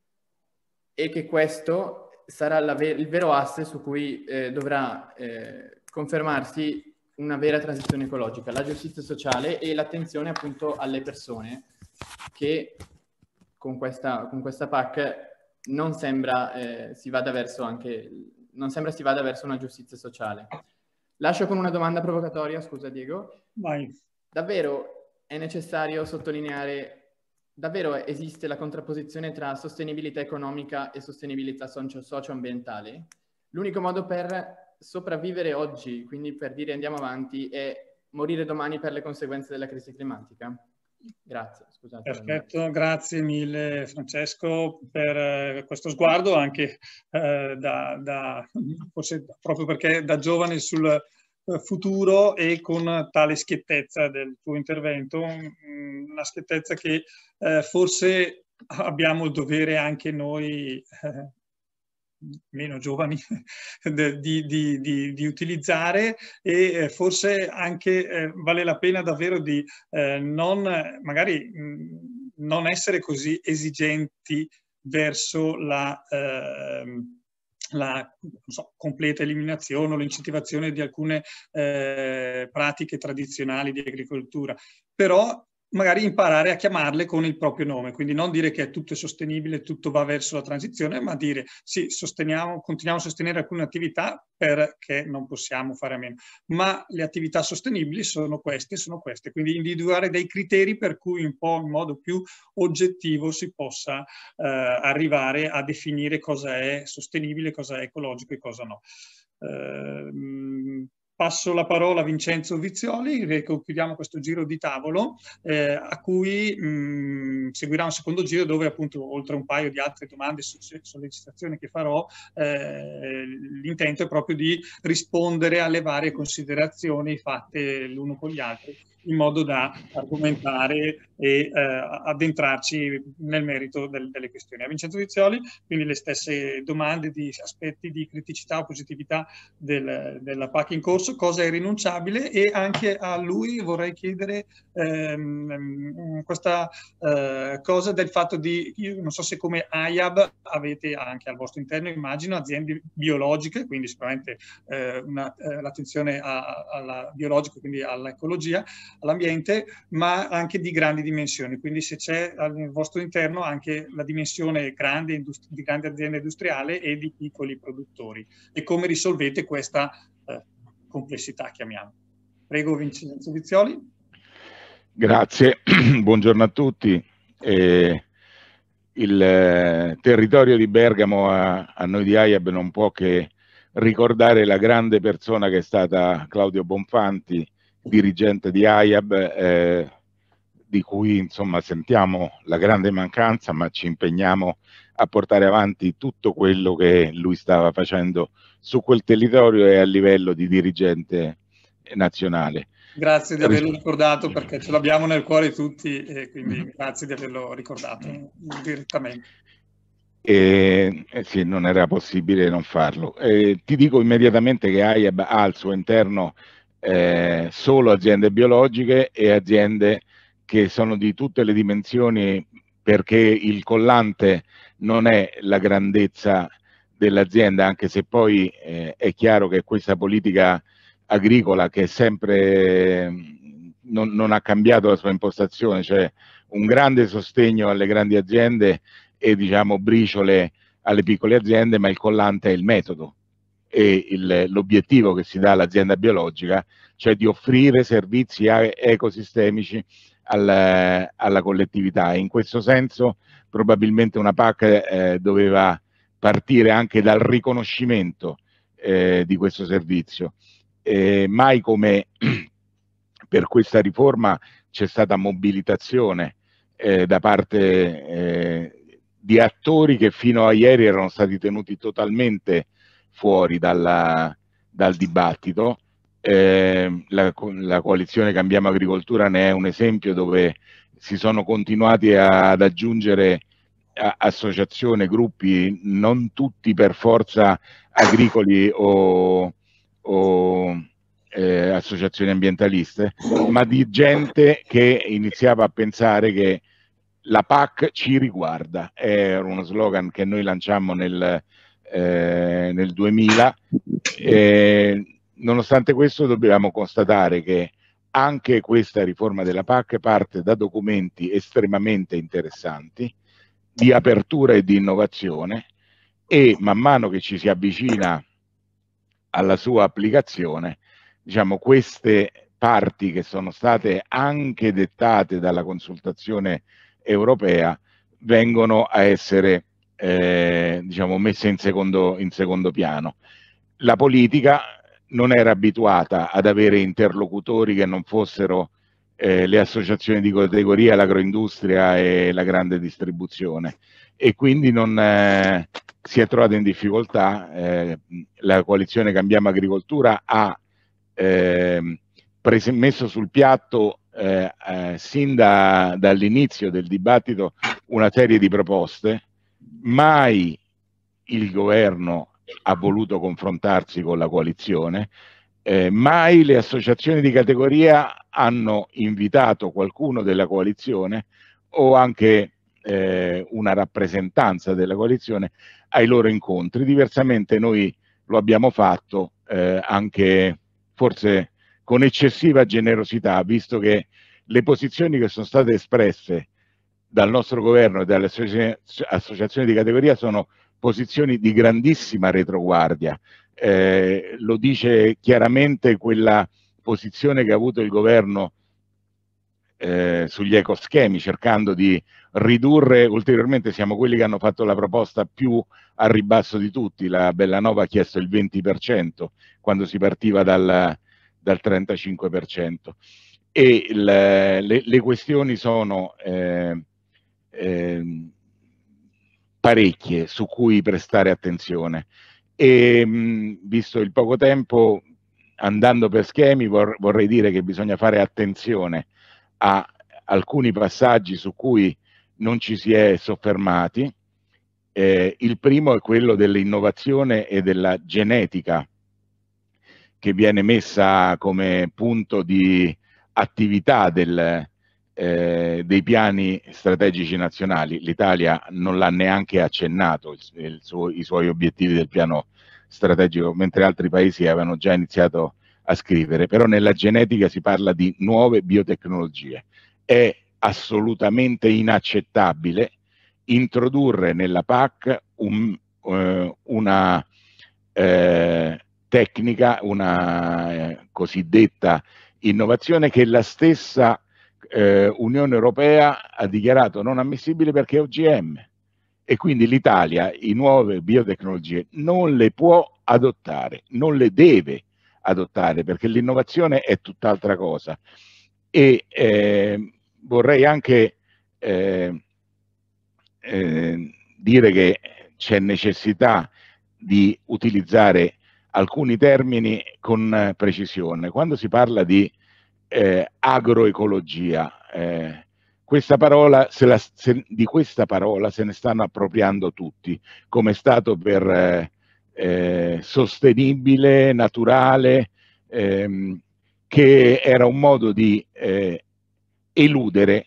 e che questo sarà la ver- il vero asse su cui eh, dovrà eh, confermarsi una vera transizione ecologica, la giustizia sociale e l'attenzione appunto alle persone che con questa, con questa P A C non sembra eh, si vada verso anche non sembra si vada verso una giustizia sociale. Lascio con una domanda provocatoria, scusa Diego. Vai. Davvero è necessario sottolineare, davvero esiste la contrapposizione tra sostenibilità economica e sostenibilità socio-ambientale? L'unico modo per sopravvivere oggi, quindi per dire andiamo avanti, è morire domani per le conseguenze della crisi climatica? Grazie, scusate. Perfetto, grazie mille Francesco per eh, questo sguardo anche eh, da, da, forse proprio perché da giovane sul eh, futuro e con tale schiettezza del tuo intervento, una schiettezza che eh, forse abbiamo il dovere anche noi eh, meno giovani di, di, di, di utilizzare e eh, forse anche eh, vale la pena davvero di eh, non magari mh, non essere così esigenti verso la, eh, la non so, completa eliminazione o l'incentivazione di alcune eh, pratiche tradizionali di agricoltura, però magari imparare a chiamarle con il proprio nome, quindi non dire che tutto è sostenibile, tutto va verso la transizione, ma dire sì, sosteniamo, continuiamo a sostenere alcune attività perché non possiamo fare a meno, ma le attività sostenibili sono queste, sono queste, quindi individuare dei criteri per cui un po' in modo più oggettivo si possa eh, arrivare a definire cosa è sostenibile, cosa è ecologico e cosa no. Eh, Passo la parola a Vincenzo Vizioli, e concludiamo questo giro di tavolo eh, a cui mh, seguirà un secondo giro dove appunto oltre a un paio di altre domande e sollecitazioni che farò, eh, l'intento è proprio di rispondere alle varie considerazioni fatte l'uno con gli altri in modo da argomentare e eh, addentrarci nel merito del, delle questioni. A Vincenzo Vizioli, quindi le stesse domande di aspetti di criticità o positività del, della P A C in corso, discorso cosa è rinunciabile, e anche a lui vorrei chiedere ehm, questa eh, cosa del fatto di, io non so se come A I A B avete anche al vostro interno, immagino, aziende biologiche, quindi sicuramente eh, una, eh, l'attenzione alla biologica, quindi all'ecologia, all'ambiente, ma anche di grandi dimensioni, quindi se c'è al vostro interno anche la dimensione grande di grande azienda industriale e di piccoli produttori, e come risolvete questa eh, complessità, chiamiamo. Prego Vincenzo Vizioli. Grazie, buongiorno a tutti. Eh, il eh, territorio di Bergamo a, a noi di A I A B non può che ricordare la grande persona che è stata Claudio Bonfanti, dirigente di A I A B, eh, di cui insomma sentiamo la grande mancanza, ma ci impegniamo a portare avanti tutto quello che lui stava facendo su quel territorio e a livello di dirigente nazionale. Grazie di averlo ricordato, perché ce l'abbiamo nel cuore tutti, e quindi grazie di averlo ricordato direttamente. E, eh sì, non era possibile non farlo. Eh, ti dico immediatamente che A I A B ha al suo interno eh, solo aziende biologiche e aziende che sono di tutte le dimensioni, perché il collante non è la grandezza dell'azienda, anche se poi eh, è chiaro che questa politica agricola, che è sempre non, non ha cambiato la sua impostazione, cioè un grande sostegno alle grandi aziende e diciamo briciole alle piccole aziende, ma il collante è il metodo e l'obiettivo che si dà all'azienda biologica, cioè di offrire servizi ecosistemici al, alla collettività. E in questo senso probabilmente una P A C eh, doveva partire anche dal riconoscimento eh, di questo servizio. Eh, mai come per questa riforma c'è stata mobilitazione eh, da parte eh, di attori che fino a ieri erano stati tenuti totalmente fuori dalla, dal dibattito. Eh, la, la coalizione Cambiamo Agricoltura ne è un esempio, dove si sono continuati a, ad aggiungere a, associazioni, gruppi, non tutti per forza agricoli o, o eh, associazioni ambientaliste, ma di gente che iniziava a pensare che la P A C ci riguarda. Era uno slogan che noi lanciammo nel, eh, nel duemila. Eh, nonostante questo dobbiamo constatare che anche questa riforma della P A C parte da documenti estremamente interessanti di apertura e di innovazione, e man mano che ci si avvicina alla sua applicazione, diciamo, queste parti che sono state anche dettate dalla consultazione europea vengono a essere eh, diciamo, messe in secondo, in secondo piano. La politica non era abituata ad avere interlocutori che non fossero eh, le associazioni di categoria, l'agroindustria e la grande distribuzione, e quindi non eh, si è trovata in difficoltà. Eh, la coalizione Cambiamo Agricoltura ha eh, messo sul piatto eh, eh, sin da, dall'inizio del dibattito una serie di proposte. Mai il governo ha voluto confrontarsi con la coalizione, eh, mai le associazioni di categoria hanno invitato qualcuno della coalizione o anche eh, una rappresentanza della coalizione ai loro incontri. Diversamente noi lo abbiamo fatto eh, anche forse con eccessiva generosità, visto che le posizioni che sono state espresse dal nostro governo e dalle associazioni di categoria sono posizioni di grandissima retroguardia. Eh, lo dice chiaramente quella posizione che ha avuto il governo eh, sugli ecoschemi, cercando di ridurre ulteriormente. Siamo quelli che hanno fatto la proposta più a ribasso di tutti. La Bellanova ha chiesto il venti per cento quando si partiva dal, dal trentacinque per cento. E il, le, le questioni sono eh, eh, parecchie su cui prestare attenzione, e mh, visto il poco tempo, andando per schemi, vor, vorrei dire che bisogna fare attenzione a alcuni passaggi su cui non ci si è soffermati. Eh, il primo è quello dell'innovazione e della genetica, che viene messa come punto di attività del, eh, dei piani strategici nazionali. L'Italia non l'ha neanche accennato il, il suo, i suoi obiettivi del piano strategico, mentre altri paesi avevano già iniziato a scrivere. Però nella genetica si parla di nuove biotecnologie. È assolutamente inaccettabile introdurre nella P A C un, eh, una eh, tecnica, una eh, cosiddetta innovazione che la stessa eh, Unione Europea ha dichiarato non ammissibile perché è O G M, e quindi l'Italia i nuove biotecnologie non le può adottare, non le deve adottare, perché l'innovazione è tutt'altra cosa. E eh, vorrei anche eh, eh, dire che c'è necessità di utilizzare alcuni termini con precisione. Quando si parla di eh, agroecologia, eh, questa parola, se la, se, di questa parola se ne stanno appropriando tutti, come è stato per eh, eh, sostenibile, naturale, ehm, che era un modo di eh, eludere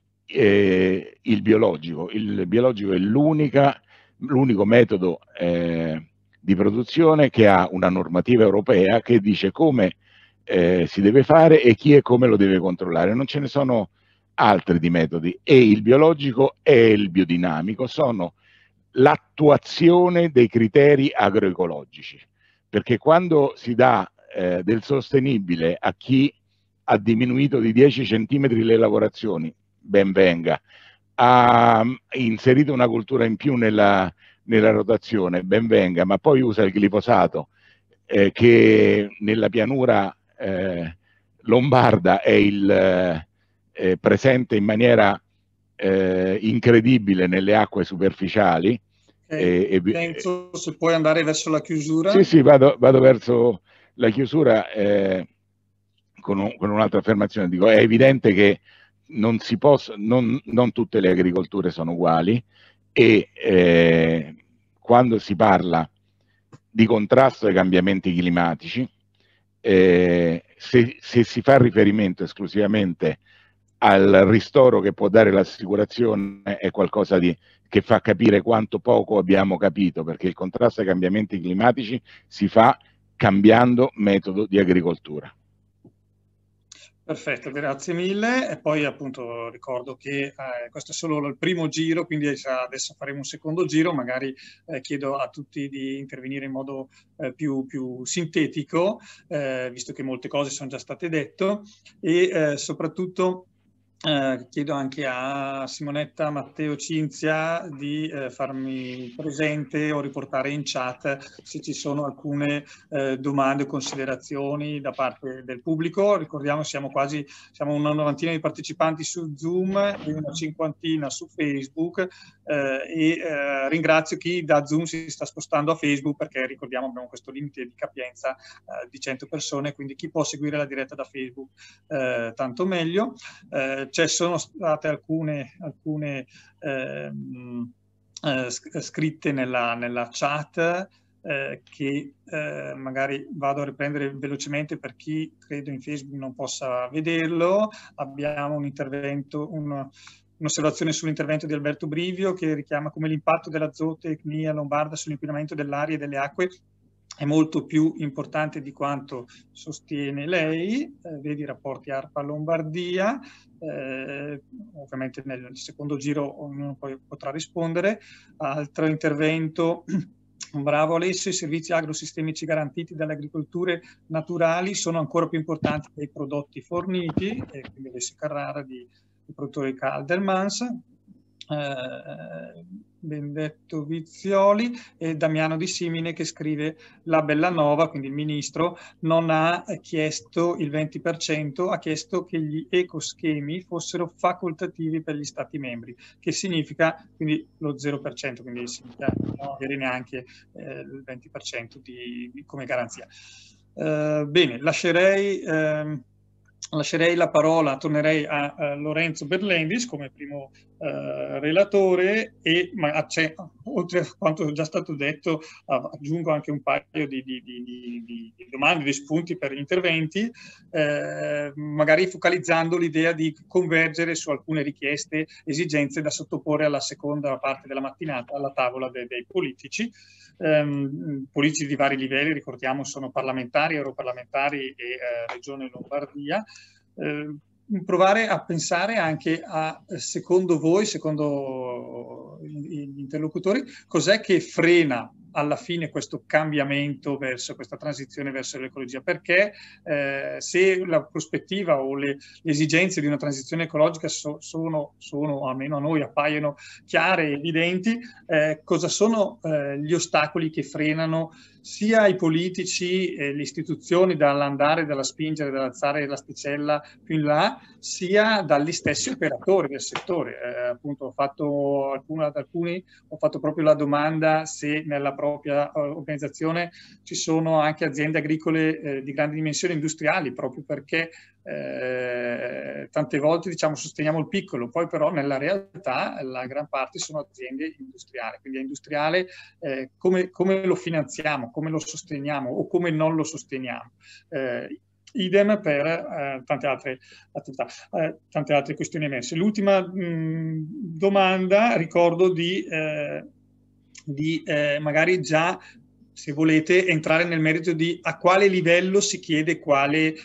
eh, il biologico. Il biologico è l'unica, l'unico metodo eh, di produzione che ha una normativa europea che dice come eh, si deve fare e chi e come lo deve controllare. Non ce ne sono altri di metodi, e il biologico e il biodinamico sono l'attuazione dei criteri agroecologici, perché quando si dà eh, del sostenibile a chi ha diminuito di dieci centimetri le lavorazioni, ben venga, ha inserito una cultura in più nella, nella rotazione, ben venga, ma poi usa il glifosato eh, che nella pianura eh, lombarda è il, eh, presente in maniera eh, incredibile nelle acque superficiali. Okay. E, Penso e, se puoi andare verso la chiusura. Sì, sì, vado, vado verso la chiusura eh, con, un, con un'altra affermazione. Dico, è evidente che non si possa, non, non tutte le agricolture sono uguali, e eh, quando si parla di contrasto ai cambiamenti climatici, eh, se, se si fa riferimento esclusivamente al ristoro che può dare l'assicurazione, è qualcosa di, che fa capire quanto poco abbiamo capito, perché il contrasto ai cambiamenti climatici si fa cambiando metodo di agricoltura. Perfetto, grazie mille. E poi appunto ricordo che eh, questo è solo il primo giro, quindi adesso faremo un secondo giro, magari eh, chiedo a tutti di intervenire in modo eh, più, più sintetico, eh, visto che molte cose sono già state dette, e eh, soprattutto Eh, chiedo anche a Simonetta, Matteo, Cinzia di eh, farmi presente o riportare in chat se ci sono alcune eh, domande o considerazioni da parte del pubblico. Ricordiamo siamo quasi siamo una novantina di partecipanti su Zoom e una cinquantina su Facebook, eh, e eh, ringrazio chi da Zoom si sta spostando a Facebook, perché ricordiamo abbiamo questo limite di capienza eh, di cento persone, quindi chi può seguire la diretta da Facebook eh, tanto meglio. Eh, Ci sono state alcune, alcune ehm, eh, scritte nella, nella chat eh, che eh, magari vado a riprendere velocemente per chi credo in Facebook non possa vederlo. Abbiamo un intervento, un, un'osservazione sull'intervento di Alberto Brivio che richiama come l'impatto della zootecnia lombarda sull'inquinamento dell'aria e delle acque è molto più importante di quanto sostiene lei, eh, vedi i rapporti ARPA Lombardia, eh, ovviamente nel secondo giro ognuno poi potrà rispondere. Altro intervento, bravo Alessio, i servizi agrosistemici garantiti dalle agricolture naturali sono ancora più importanti dei prodotti forniti, e quindi Alessio Carrara di, di produttore Caldermans. Eh, Benedetto Vizioli e Damiano Di Simine che scrive: la Bellanova, quindi il ministro, non ha chiesto il venti per cento, ha chiesto che gli ecoschemi fossero facoltativi per gli stati membri, che significa quindi lo zero per cento, quindi significa non avere neanche eh, il venti per cento di, di, come garanzia. Eh, bene, lascerei eh, lascerei la parola, tornerei a, a Lorenzo Berlendis come primo eh, relatore e ma oltre a quanto già stato detto aggiungo anche un paio di, di, di, di, di domande, di spunti per interventi, eh, magari focalizzando l'idea di convergere su alcune richieste, esigenze da sottoporre alla seconda parte della mattinata alla tavola dei, dei politici. Um, politici di vari livelli, ricordiamo sono parlamentari, europarlamentari e eh, Regione Lombardia, eh, provare a pensare anche a, secondo voi, secondo gli interlocutori, cos'è che frena alla fine questo cambiamento verso questa transizione verso l'ecologia, perché eh, se la prospettiva o le, le esigenze di una transizione ecologica so, sono, sono, almeno a noi, appaiono chiare e evidenti, eh, cosa sono eh, gli ostacoli che frenano sia i politici e le istituzioni dall'andare, dalla spingere, dall'alzare l'asticella più in là, sia dagli stessi operatori del settore. Eh, appunto ho fatto alcuna, ad alcuni ho fatto proprio la domanda se nella propria uh, organizzazione ci sono anche aziende agricole eh, di grandi dimensioni industriali, proprio perché eh, tante volte diciamo sosteniamo il piccolo, poi però nella realtà la gran parte sono aziende industriali, quindi è industriale eh, come, come lo finanziamo, come lo sosteniamo o come non lo sosteniamo. Eh, idem per eh, tante altre attività, eh, tante altre questioni emerse. L'ultima domanda, ricordo di, eh, di eh, magari già, se volete, entrare nel merito di a quale livello si chiede quale,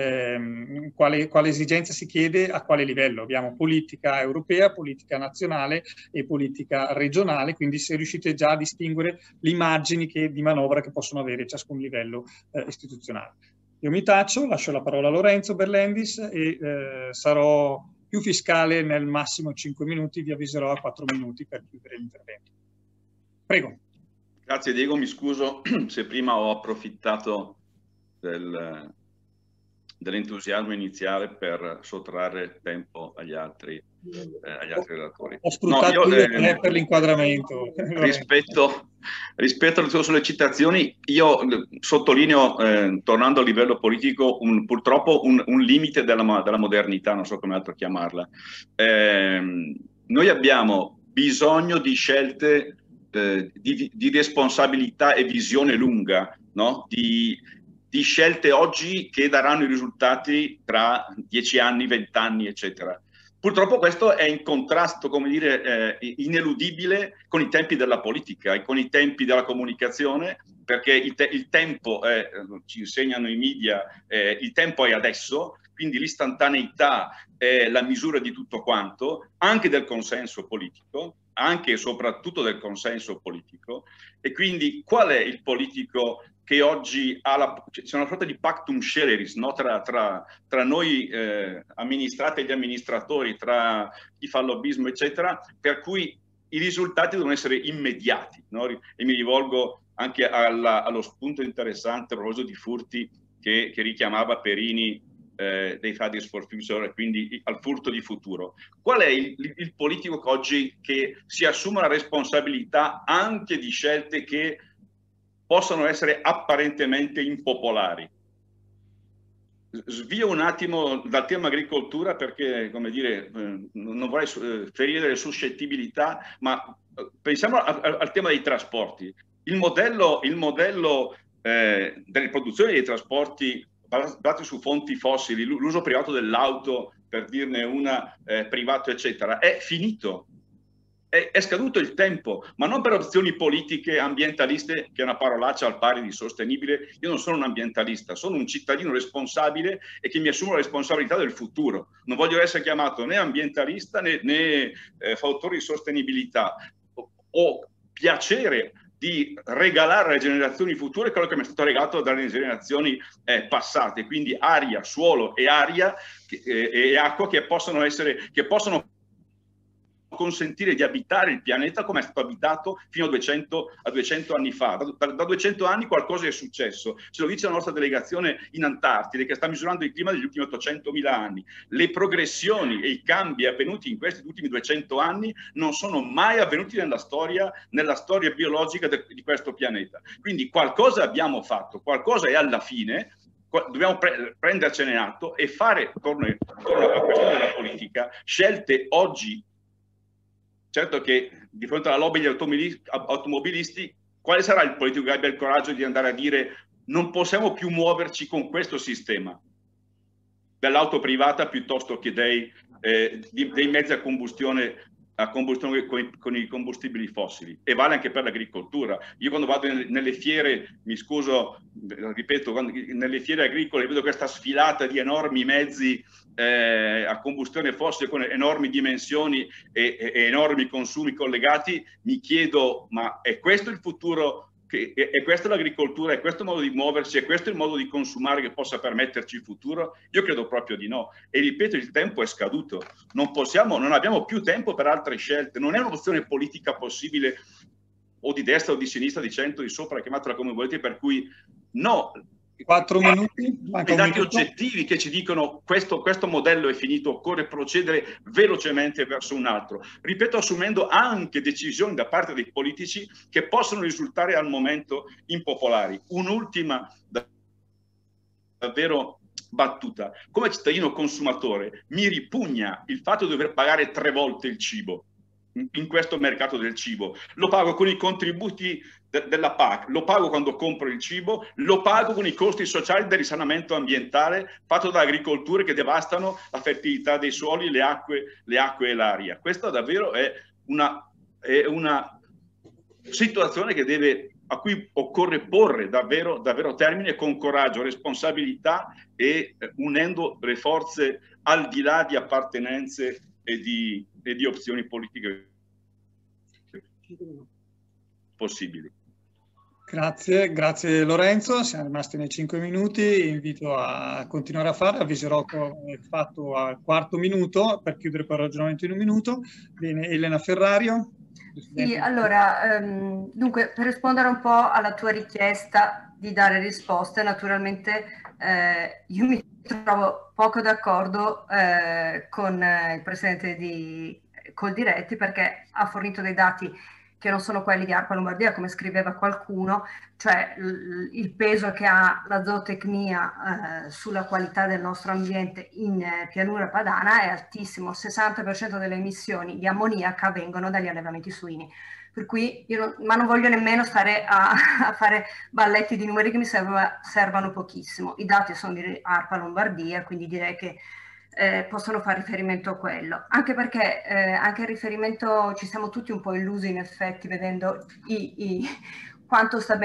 ehm, quale, quale esigenza si chiede a quale livello. Abbiamo politica europea, politica nazionale e politica regionale, quindi se riuscite già a distinguere le immagini che, di manovra che possono avere ciascun livello eh, istituzionale. Io mi taccio, lascio la parola a Lorenzo Berlendis e eh, sarò più fiscale, nel massimo cinque minuti, vi avviserò a quattro minuti per chiudere l'intervento. Prego. Grazie Diego, mi scuso se prima ho approfittato del, dell'entusiasmo iniziale per sottrarre tempo agli altri, eh, agli altri relatori. Ho sfruttato no, io, eh, per l'inquadramento. Rispetto, rispetto alle tue sollecitazioni, io sottolineo, eh, tornando a livello politico, un, purtroppo un, un limite della, della modernità, non so come altro chiamarla. Eh, noi abbiamo bisogno di scelte Di, di responsabilità e visione lunga, no? di, di scelte oggi che daranno i risultati tra dieci anni, venti anni, eccetera. Purtroppo questo è in contrasto, come dire, eh, ineludibile con i tempi della politica e con i tempi della comunicazione, perché il, te il tempo, è, ci insegnano i media, eh, il tempo è adesso, quindi l'istantaneità è la misura di tutto quanto, anche del consenso politico, anche e soprattutto del consenso politico, e quindi qual è il politico che oggi ha la, c'è una sorta di pactum sceleris, no? tra, tra, tra noi eh, amministrati e gli amministratori, tra chi fa lobbismo eccetera, per cui i risultati devono essere immediati, no? E mi rivolgo anche alla, allo spunto interessante a proposito di furti che, che richiamava Perini Eh, dei Fridays for Future, quindi al furto di futuro. Qual è il, il politico che oggi che si assume la responsabilità anche di scelte che possono essere apparentemente impopolari? Svio un attimo dal tema agricoltura perché, come dire, eh, non vorrei eh, ferire le suscettibilità, ma eh, pensiamo a, a, al tema dei trasporti. Il modello, il modello eh, delle produzioni dei trasporti basati su fonti fossili, l'uso privato dell'auto, per dirne una, eh, privato eccetera, è finito, è, è scaduto il tempo, ma non per opzioni politiche ambientaliste, che è una parolaccia al pari di sostenibile. Io non sono un ambientalista, sono un cittadino responsabile e che mi assumo la responsabilità del futuro. Non voglio essere chiamato né ambientalista né, né eh, fautore di sostenibilità. Ho, ho piacere di regalare alle generazioni future quello che mi è stato regalato dalle generazioni eh, passate, quindi aria, suolo e aria che, eh, e acqua che possono essere, che possono consentire di abitare il pianeta come è stato abitato fino a duecento, a duecento anni fa. Da, da duecento anni qualcosa è successo, ce lo dice la nostra delegazione in Antartide che sta misurando il clima degli ultimi ottocentomila anni. Le progressioni e i cambi avvenuti in questi ultimi duecento anni non sono mai avvenuti nella storia, nella storia biologica de, di questo pianeta. Quindi qualcosa abbiamo fatto, qualcosa è alla fine, dobbiamo pre prendercene atto e fare, torno, torno alla questione della politica, scelte oggi. Certo che di fronte alla lobby degli automobilisti, quale sarà il politico che abbia il coraggio di andare a dire non possiamo più muoverci con questo sistema dell'auto privata piuttosto che dei, eh, di, dei mezzi a combustione, a combustione con, con i combustibili fossili? E vale anche per l'agricoltura. Io quando vado nelle, nelle fiere, mi scuso, ripeto, quando, nelle fiere agricole vedo questa sfilata di enormi mezzi eh, a combustione fossile con enormi dimensioni e, e, e enormi consumi collegati, mi chiedo, ma è questo il futuro? Che, è questa l'agricoltura, è questo il modo di muoversi, è questo il modo di consumare che possa permetterci il futuro? Io credo proprio di no. E ripeto, il tempo è scaduto. Non possiamo, non abbiamo più tempo per altre scelte. Non è un'opzione politica possibile o di destra o di sinistra, di centro, di sopra, chiamatela come volete, per cui no. Quattro minuti. I dati oggettivi che ci dicono questo, questo modello è finito, occorre procedere velocemente verso un altro. Ripeto, assumendo anche decisioni da parte dei politici che possono risultare al momento impopolari. Un'ultima davvero battuta. Come cittadino consumatore mi ripugna il fatto di dover pagare tre volte il cibo in questo mercato del cibo. Lo pago con i contributi de della P A C, lo pago quando compro il cibo, lo pago con i costi sociali del risanamento ambientale fatto da agricolture che devastano la fertilità dei suoli, le acque, le acque e l'aria. Questa davvero è una, è una situazione che deve, a cui occorre porre davvero, davvero termine con coraggio, responsabilità e eh, unendo le forze al di là di appartenenze e di, e di opzioni politiche possibili. Grazie, grazie Lorenzo, siamo rimasti nei cinque minuti, invito a continuare a fare, avviserò come fatto al quarto minuto per chiudere quel ragionamento in un minuto. Bene, Elena Ferrario. Sì, allora, ehm, dunque, per rispondere un po' alla tua richiesta di dare risposte, naturalmente eh, io mi trovo poco d'accordo eh, con eh, il presidente di Coldiretti, perché ha fornito dei dati che non sono quelli di ARPA Lombardia, come scriveva qualcuno, cioè il peso che ha la zootecnia eh, sulla qualità del nostro ambiente in eh, pianura padana è altissimo. Il sessanta per cento delle emissioni di ammoniaca vengono dagli allevamenti suini. Per cui io non, ma non voglio nemmeno stare a, a fare balletti di numeri che mi serva, servano pochissimo. I dati sono di ARPA Lombardia, quindi direi che Eh, possono fare riferimento a quello, anche perché eh, anche il riferimento, ci siamo tutti un po' illusi in effetti vedendo i, i, quanto sta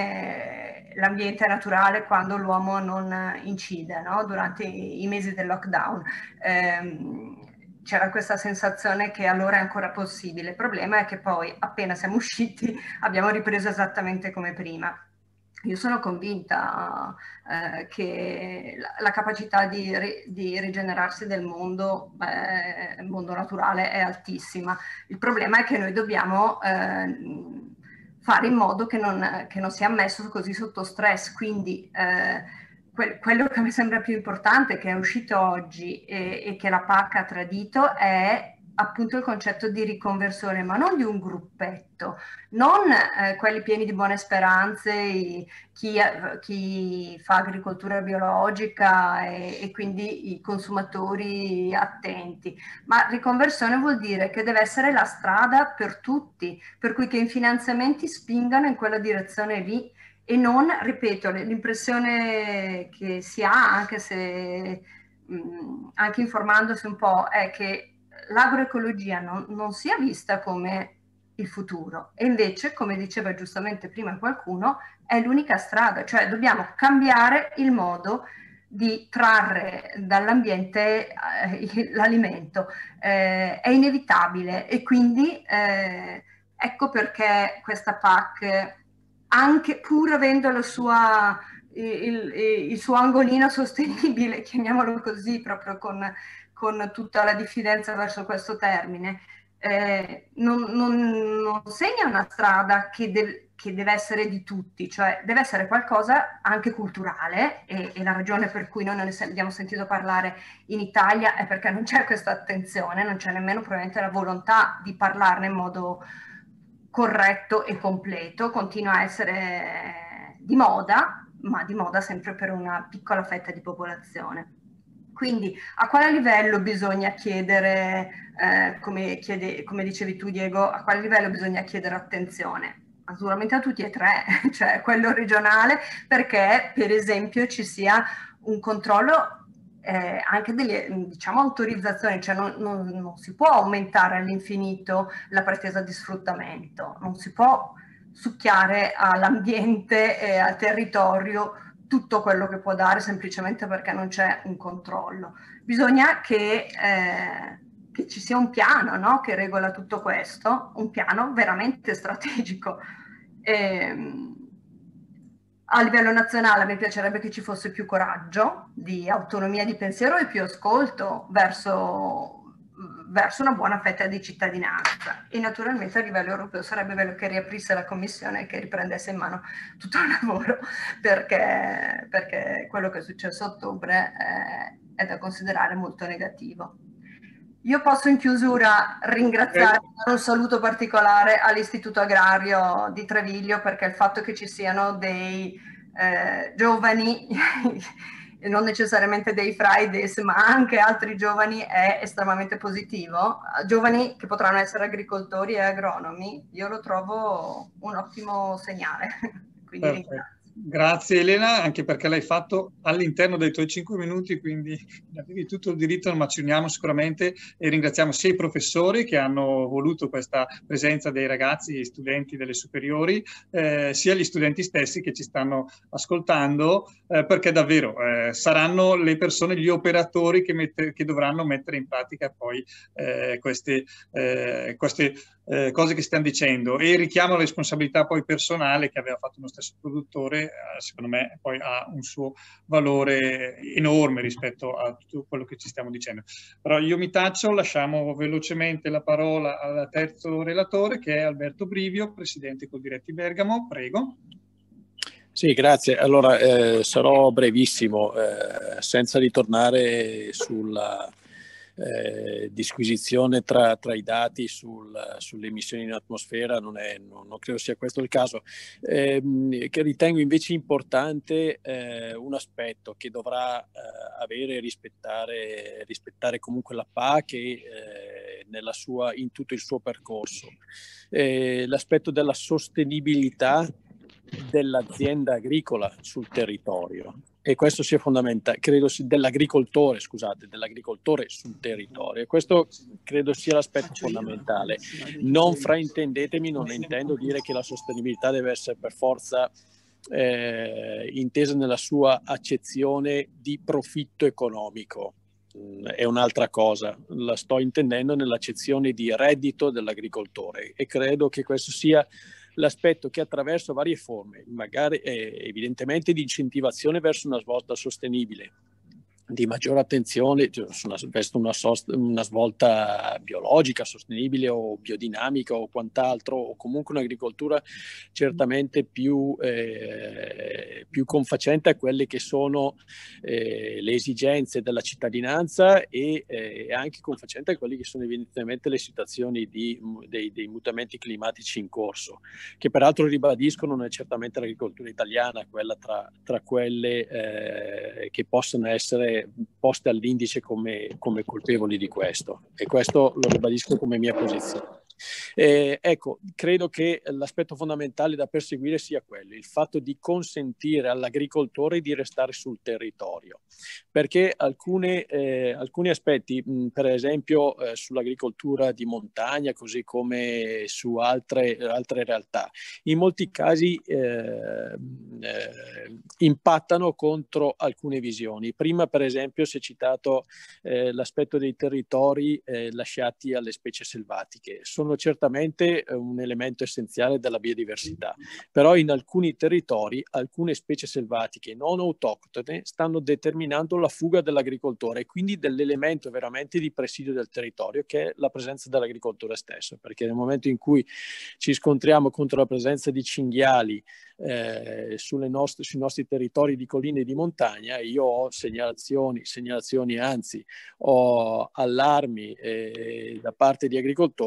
bene l'ambiente naturale quando l'uomo non incide, no? Durante i, i mesi del lockdown eh, c'era questa sensazione che allora è ancora possibile. Il problema è che poi appena siamo usciti abbiamo ripreso esattamente come prima. Io sono convinta eh, che la, la capacità di, ri, di rigenerarsi del mondo, eh, il mondo naturale, è altissima. Il problema è che noi dobbiamo eh, fare in modo che non, che non sia messo così sotto stress. Quindi eh, que, quello che mi sembra più importante, che è uscito oggi e, e che la P A C ha tradito, è appunto il concetto di riconversione, ma non di un gruppetto, non eh, quelli pieni di buone speranze, i, chi, chi fa agricoltura biologica e, e quindi i consumatori attenti, ma riconversione vuol dire che deve essere la strada per tutti, per cui che i finanziamenti spingano in quella direzione lì e non, ripeto, l'impressione che si ha, anche se mh, anche informandosi un po', è che l'agroecologia non, non sia vista come il futuro e invece, come diceva giustamente prima qualcuno, è l'unica strada, cioè dobbiamo cambiare il modo di trarre dall'ambiente eh, l'alimento, eh, è inevitabile e quindi eh, ecco perché questa P A C, anche pur avendo la sua, il, il, il suo angolino sostenibile, chiamiamolo così, proprio con con tutta la diffidenza verso questo termine, eh, non, non, non segna una strada che, de che deve essere di tutti, cioè deve essere qualcosa anche culturale e, e la ragione per cui noi non ne abbiamo sentito parlare in Italia è perché non c'è questa attenzione, non c'è nemmeno probabilmente la volontà di parlarne in modo corretto e completo, continua a essere di moda, ma di moda sempre per una piccola fetta di popolazione. Quindi a quale livello bisogna chiedere, eh, come, chiede, come dicevi tu Diego, a quale livello bisogna chiedere attenzione? Naturalmente a tutti e tre, cioè quello regionale, perché per esempio ci sia un controllo eh, anche delle, diciamo, autorizzazioni, cioè non, non, non si può aumentare all'infinito la pretesa di sfruttamento, non si può succhiare all'ambiente e al territorio tutto quello che può dare semplicemente perché non c'è un controllo. Bisogna che, eh, che ci sia un piano, no? Che regola tutto questo, un piano veramente strategico. E, a livello nazionale mi piacerebbe che ci fosse più coraggio, di autonomia di pensiero e più ascolto verso, verso una buona fetta di cittadinanza. E naturalmente a livello europeo sarebbe bello che riaprisse la Commissione e che riprendesse in mano tutto il lavoro, perché, perché quello che è successo a ottobre è, è da considerare molto negativo. Io posso in chiusura ringraziare, dare un saluto particolare all'Istituto Agrario di Treviglio, perché il fatto che ci siano dei eh, giovani, e non necessariamente dei Fridays, ma anche altri giovani, è estremamente positivo. Giovani che potranno essere agricoltori e agronomi, io lo trovo un ottimo segnale. Quindi ringrazio. Grazie Elena, anche perché l'hai fatto all'interno dei tuoi cinque minuti, quindi avevi tutto il diritto, ma ci uniamo sicuramente e ringraziamo sia i professori che hanno voluto questa presenza dei ragazzi e studenti delle superiori, eh, sia gli studenti stessi che ci stanno ascoltando, eh, perché davvero eh, saranno le persone, gli operatori che, mette, che dovranno mettere in pratica poi eh, queste, eh, queste Eh, cose che stiamo dicendo, e richiamo la responsabilità poi personale che aveva fatto lo stesso produttore, eh, secondo me poi ha un suo valore enorme rispetto a tutto quello che ci stiamo dicendo. Però io mi taccio, lasciamo velocemente la parola al terzo relatore, che è Alberto Brivio, presidente Coldiretti Bergamo, prego. Sì, grazie. Allora eh, sarò brevissimo, eh, senza ritornare sulla Eh, disquisizione tra, tra i dati sul, sulle emissioni in atmosfera, non, è, non, non credo sia questo il caso, eh, che ritengo invece importante eh, un aspetto che dovrà eh, avere e rispettare, rispettare comunque la P A C e, eh, nella sua, in tutto il suo percorso, eh, l'aspetto della sostenibilità dell'azienda agricola sul territorio. E questo sia fondamentale, credo dell'agricoltore, scusate, dell'agricoltore sul territorio. E questo credo sia l'aspetto fondamentale. Non fraintendetemi, non intendo dire che la sostenibilità deve essere per forza eh, intesa nella sua accezione di profitto economico. È un'altra cosa, la sto intendendo nell'accezione di reddito dell'agricoltore, e credo che questo sia l'aspetto che attraverso varie forme, magari eh, evidentemente di incentivazione verso una svolta sostenibile, di maggiore attenzione su una, verso una, sost- una svolta biologica, sostenibile o biodinamica o quant'altro, o comunque un'agricoltura certamente più, eh, più confacente a quelle che sono eh, le esigenze della cittadinanza e eh, anche confacente a quelle che sono evidentemente le situazioni di, dei, dei mutamenti climatici in corso, che peraltro ribadisco non è certamente l'agricoltura italiana quella tra, tra quelle eh, che possono essere poste all'indice come, come colpevoli di questo, e questo lo ribadisco come mia posizione. Eh, ecco, credo che l'aspetto fondamentale da perseguire sia quello, il fatto di consentire all'agricoltore di restare sul territorio, perché alcune, eh, alcuni aspetti, mh, per esempio eh, sull'agricoltura di montagna, così come su altre, altre realtà, in molti casi eh, eh, impattano contro alcune visioni. Prima, per esempio, si è citato eh, l'aspetto dei territori eh, lasciati alle specie selvatiche. Sono certamente un elemento essenziale della biodiversità, però in alcuni territori alcune specie selvatiche non autoctone stanno determinando la fuga dell'agricoltore e quindi dell'elemento veramente di presidio del territorio, che è la presenza dell'agricoltore stesso, perché nel momento in cui ci scontriamo contro la presenza di cinghiali eh, sulle nostre, sui nostri territori di colline e di montagna, io ho segnalazioni, segnalazioni anzi ho allarmi eh, da parte di agricoltori che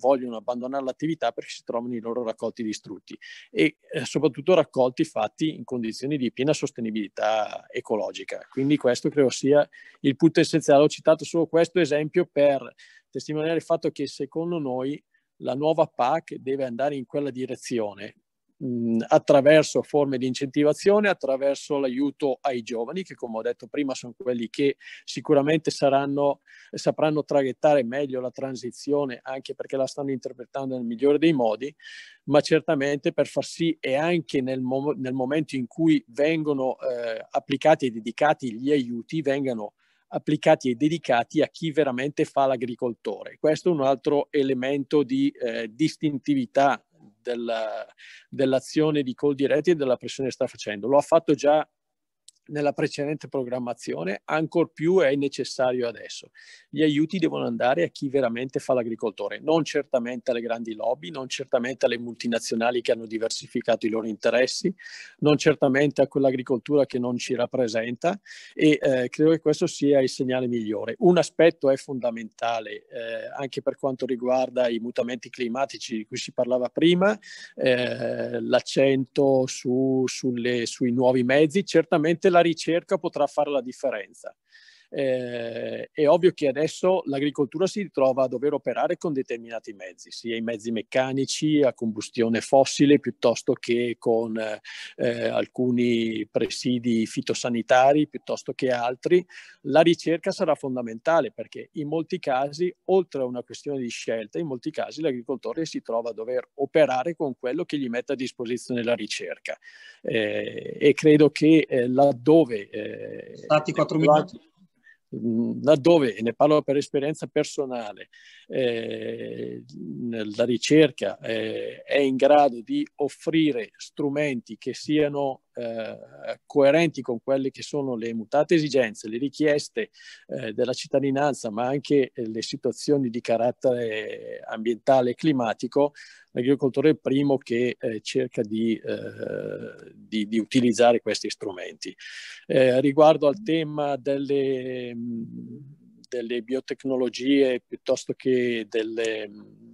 vogliono abbandonare l'attività perché si trovano i loro raccolti distrutti e eh, soprattutto raccolti fatti in condizioni di piena sostenibilità ecologica. Quindi questo credo sia il punto essenziale. Ho citato solo questo esempio per testimoniare il fatto che secondo noi la nuova P A C deve andare in quella direzione, mh, attraverso forme di incentivazione, attraverso l'aiuto ai giovani, che come ho detto prima sono quelli che sicuramente saranno, sapranno traghettare meglio la transizione, anche perché la stanno interpretando nel migliore dei modi, ma certamente per far sì, e anche nel, mom- nel momento in cui vengono eh, applicati e dedicati gli aiuti, vengano applicati e dedicati a chi veramente fa l'agricoltore. Questo è un altro elemento di eh, distintività della, dell'azione di Coldiretti e della pressione che sta facendo. Lo ha fatto già nella precedente programmazione, ancor più è necessario adesso. Gli aiuti devono andare a chi veramente fa l'agricoltore, non certamente alle grandi lobby, non certamente alle multinazionali che hanno diversificato i loro interessi, non certamente a quell'agricoltura che non ci rappresenta e eh, credo che questo sia il segnale migliore. Un aspetto è fondamentale eh, anche per quanto riguarda i mutamenti climatici di cui si parlava prima, eh, l'accento su, sulle, sui nuovi mezzi, certamente la ricerca potrà fare la differenza. Eh, è ovvio che adesso l'agricoltura si ritrova a dover operare con determinati mezzi, sia i mezzi meccanici a combustione fossile piuttosto che con eh, alcuni presidi fitosanitari piuttosto che altri. La ricerca sarà fondamentale perché in molti casi, oltre a una questione di scelta, in molti casi l'agricoltore si trova a dover operare con quello che gli mette a disposizione la ricerca eh, e credo che eh, laddove eh, stati quattro minuti laddove, e ne parlo per esperienza personale, eh, la ricerca eh, è in grado di offrire strumenti che siano eh, coerenti con quelle che sono le mutate esigenze, le richieste eh, della cittadinanza, ma anche eh, le situazioni di carattere ambientale e climatico, l'agricoltore è il primo che eh, cerca di, eh, di, di utilizzare questi strumenti. Eh, riguardo al tema delle, delle biotecnologie piuttosto che delle,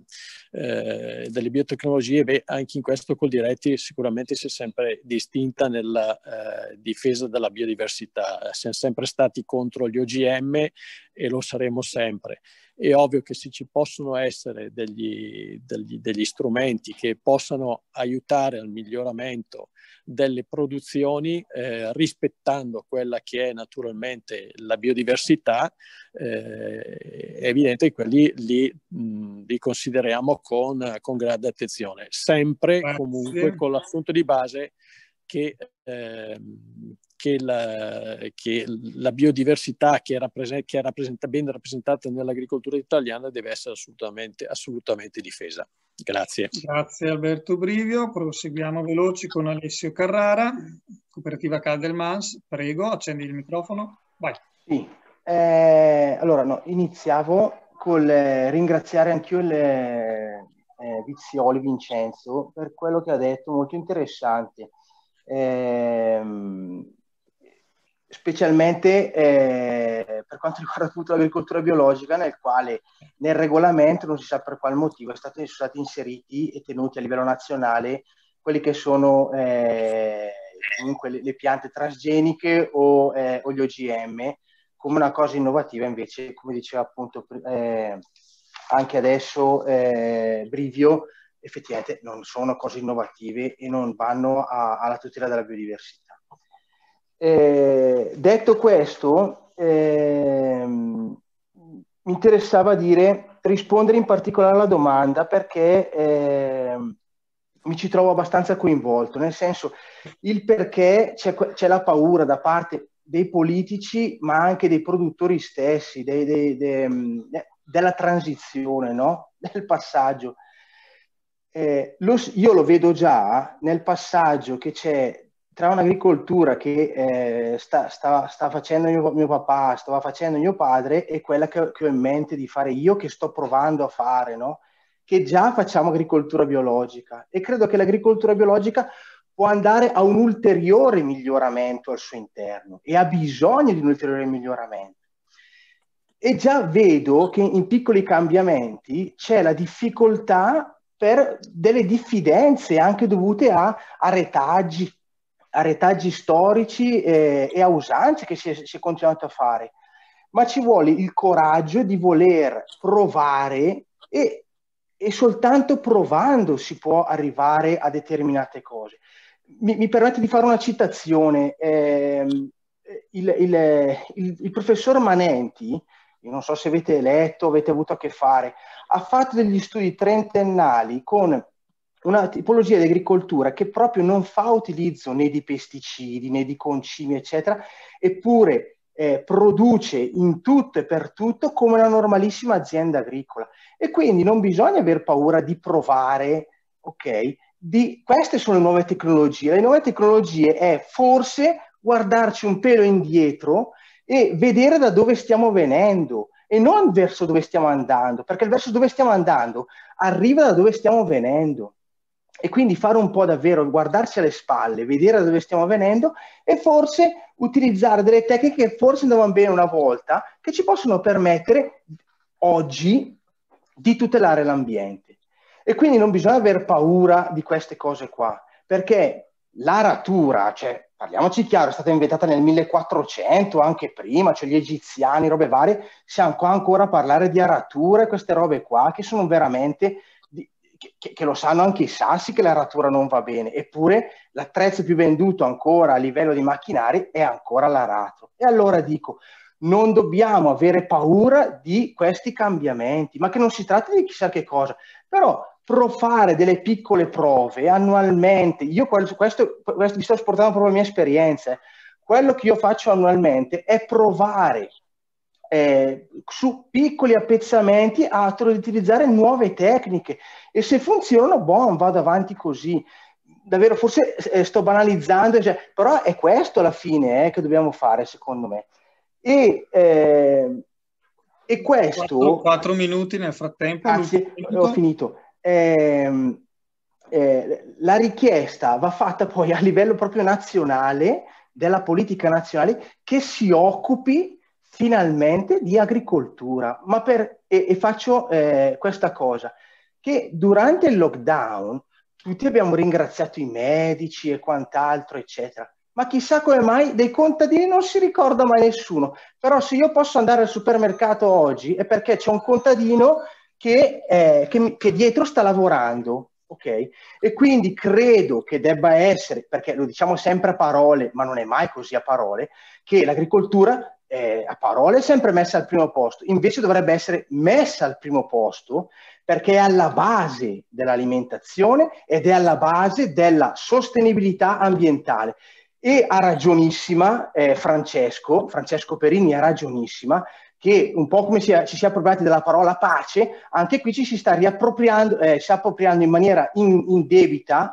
eh, delle biotecnologie, beh, anche in questo Coldiretti sicuramente si è sempre distinta nella eh, difesa della biodiversità. Siamo sempre stati contro gli O G M e lo saremo sempre. È ovvio che se ci possono essere degli, degli, degli strumenti che possano aiutare al miglioramento delle produzioni eh, rispettando quella che è naturalmente la biodiversità, eh, è evidente che quelli li, mh, li consideriamo con, con grande attenzione, sempre Grazie. Comunque con l'assunto di base che eh, Che la, che la biodiversità che, rappresenta, che è rappresenta, ben rappresentata nell'agricoltura italiana deve essere assolutamente, assolutamente difesa. Grazie. Grazie Alberto Brivio. Proseguiamo veloci con Alessio Carrara, Cooperativa Caldelmans. Prego, accendi il microfono. Vai. Sì, eh, allora no, iniziavo col eh, ringraziare anch'io il eh, Vizioli Vincenzo per quello che ha detto, molto interessante. Eh, specialmente eh, per quanto riguarda appunto l'agricoltura biologica, nel quale nel regolamento non si sa per quale motivo è stato, sono stati inseriti e tenuti a livello nazionale quelli che sono eh, comunque le, le piante transgeniche o, eh, o gli O G M come una cosa innovativa. Invece, come diceva appunto eh, anche adesso eh, Brivio, effettivamente non sono cose innovative e non vanno a, alla tutela della biodiversità. Eh, detto questo, eh, mi interessava dire, rispondere in particolare alla domanda perché eh, mi ci trovo abbastanza coinvolto, nel senso il perché c'è, c'è la paura da parte dei politici ma anche dei produttori stessi, dei, dei, dei, della transizione, no? Del passaggio. Eh, lo, io lo vedo già nel passaggio che c'è tra un'agricoltura che eh, sta, sta, sta facendo mio, mio papà, stava facendo mio padre, e quella che, che ho in mente di fare io, che sto provando a fare, no? Che già facciamo agricoltura biologica, e credo che l'agricoltura biologica può andare a un ulteriore miglioramento al suo interno e ha bisogno di un ulteriore miglioramento. e già vedo che in piccoli cambiamenti c'è la difficoltà per delle diffidenze anche dovute a, a retaggi, a retaggi storici eh, e a usanze che si è, si è continuato a fare. Ma ci vuole il coraggio di voler provare e, e soltanto provando si può arrivare a determinate cose. Mi, mi permette di fare una citazione. Eh, il, il, il, il professor Manenti, io non so se avete letto, avete avuto a che fare, ha fatto degli studi trentennali con una tipologia di agricoltura che proprio non fa utilizzo né di pesticidi né di concimi, eccetera, eppure eh, produce in tutto e per tutto come una normalissima azienda agricola. E quindi non bisogna aver paura di provare, ok? Di, queste sono le nuove tecnologie. Le nuove tecnologie è forse guardarci un pelo indietro e vedere da dove stiamo venendo e non verso dove stiamo andando, perché il verso dove stiamo andando arriva da dove stiamo venendo. E quindi fare un po' davvero, guardarci alle spalle, vedere da dove stiamo venendo e forse utilizzare delle tecniche che forse andavano bene una volta, che ci possono permettere oggi di tutelare l'ambiente. E quindi non bisogna aver paura di queste cose qua, perché l'aratura, cioè parliamoci chiaro, è stata inventata nel millequattrocento, anche prima, cioè gli egiziani, robe varie, siamo qua ancora a parlare di aratura e queste robe qua che sono veramente... Che, che lo sanno anche i sassi che l'aratura non va bene, eppure l'attrezzo più venduto ancora a livello di macchinari è ancora l'aratro. E allora dico, non dobbiamo avere paura di questi cambiamenti, ma che non si tratta di chissà che cosa, però fare delle piccole prove annualmente, io questo, questo, questo vi sto portando proprio la mia esperienza, quello che io faccio annualmente è provare Eh, su piccoli appezzamenti a utilizzare nuove tecniche e se funzionano, buon, vado avanti così. Davvero, forse eh, sto banalizzando, cioè, però è questo alla fine eh, che dobbiamo fare, secondo me. E, eh, e questo... Quattro, quattro minuti nel frattempo. Grazie, ho finito. Eh, eh, la richiesta va fatta poi a livello proprio nazionale, della politica nazionale, che si occupi finalmente di agricoltura, ma per, e, e faccio eh, questa cosa, che durante il lockdown tutti abbiamo ringraziato i medici e quant'altro, eccetera, ma chissà come mai dei contadini non si ricorda mai nessuno, però se io posso andare al supermercato oggi è perché c'è un contadino che, eh, che, che dietro sta lavorando, ok? E quindi credo che debba essere, perché lo diciamo sempre a parole, ma non è mai così a parole, che l'agricoltura Eh, a parole è sempre messa al primo posto, invece dovrebbe essere messa al primo posto perché è alla base dell'alimentazione ed è alla base della sostenibilità ambientale. E ha ragionissima eh, Francesco, Francesco Perini ha ragionissima, che un po' come si è, ci si è appropriati della parola pace, anche qui ci si sta riappropriando, eh, si sta appropriando in maniera in, indebita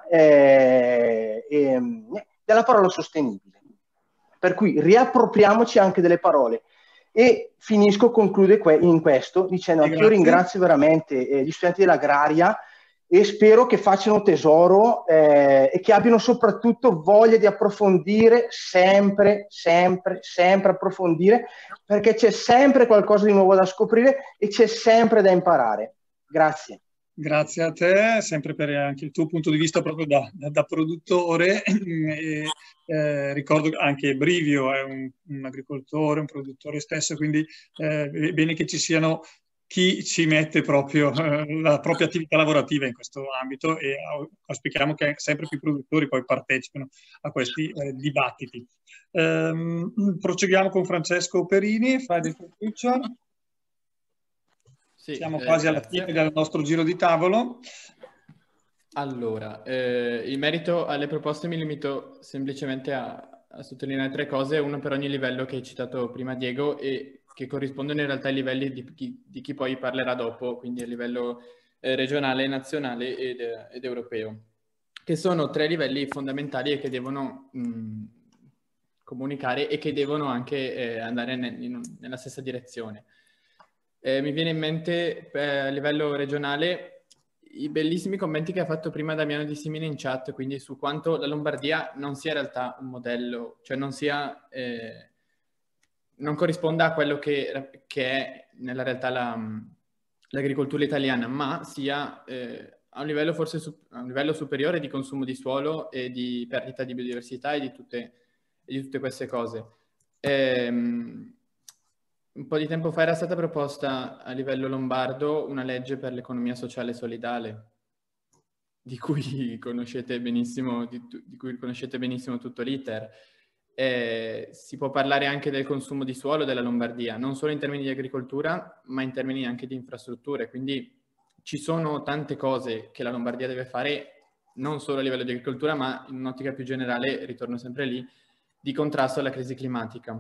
eh, eh, della parola sostenibile. Per cui riappropriamoci anche delle parole. E finisco, conclude que- in questo, dicendo che io ringrazio veramente eh, gli studenti dell'agraria e spero che facciano tesoro eh, e che abbiano soprattutto voglia di approfondire, sempre, sempre, sempre approfondire, perché c'è sempre qualcosa di nuovo da scoprire e c'è sempre da imparare. Grazie. Grazie a te, sempre per anche il tuo punto di vista proprio da, da, da produttore. E, eh, ricordo anche Brivio è un, un agricoltore, un produttore stesso, quindi eh, è bene che ci siano chi ci mette proprio eh, la propria attività lavorativa in questo ambito e auspichiamo che sempre più produttori poi partecipino a questi eh, dibattiti. Um, proseguiamo con Francesco Perini, Friday for Future. Sì, siamo quasi eh, alla fine del nostro giro di tavolo. Allora, eh, in merito alle proposte mi limito semplicemente a, a sottolineare tre cose, una per ogni livello che hai citato prima Diego e che corrispondono in realtà ai livelli di chi, di chi poi parlerà dopo, quindi a livello eh, regionale, nazionale ed, ed europeo, che sono tre livelli fondamentali e che devono mh, comunicare e che devono anche eh, andare ne, in, nella stessa direzione. Eh, mi viene in mente eh, a livello regionale i bellissimi commenti che ha fatto prima Damiano Di Simone in chat, quindi su quanto la Lombardia non sia in realtà un modello, cioè non sia, eh, non corrisponda a quello che, che è nella realtà l'agricoltura italiana, ma sia eh, a un livello forse su, a un livello superiore di consumo di suolo e di perdita di biodiversità e di tutte, e di tutte queste cose. Ehm, un po' di tempo fa era stata proposta a livello lombardo una legge per l'economia sociale solidale, di cui conoscete benissimo, di, di cui conoscete benissimo tutto l'iter. Eh, si può parlare anche del consumo di suolo della Lombardia, non solo in termini di agricoltura, ma in termini anche di infrastrutture. Quindi ci sono tante cose che la Lombardia deve fare, non solo a livello di agricoltura, ma in un'ottica più generale, ritorno sempre lì, di contrasto alla crisi climatica.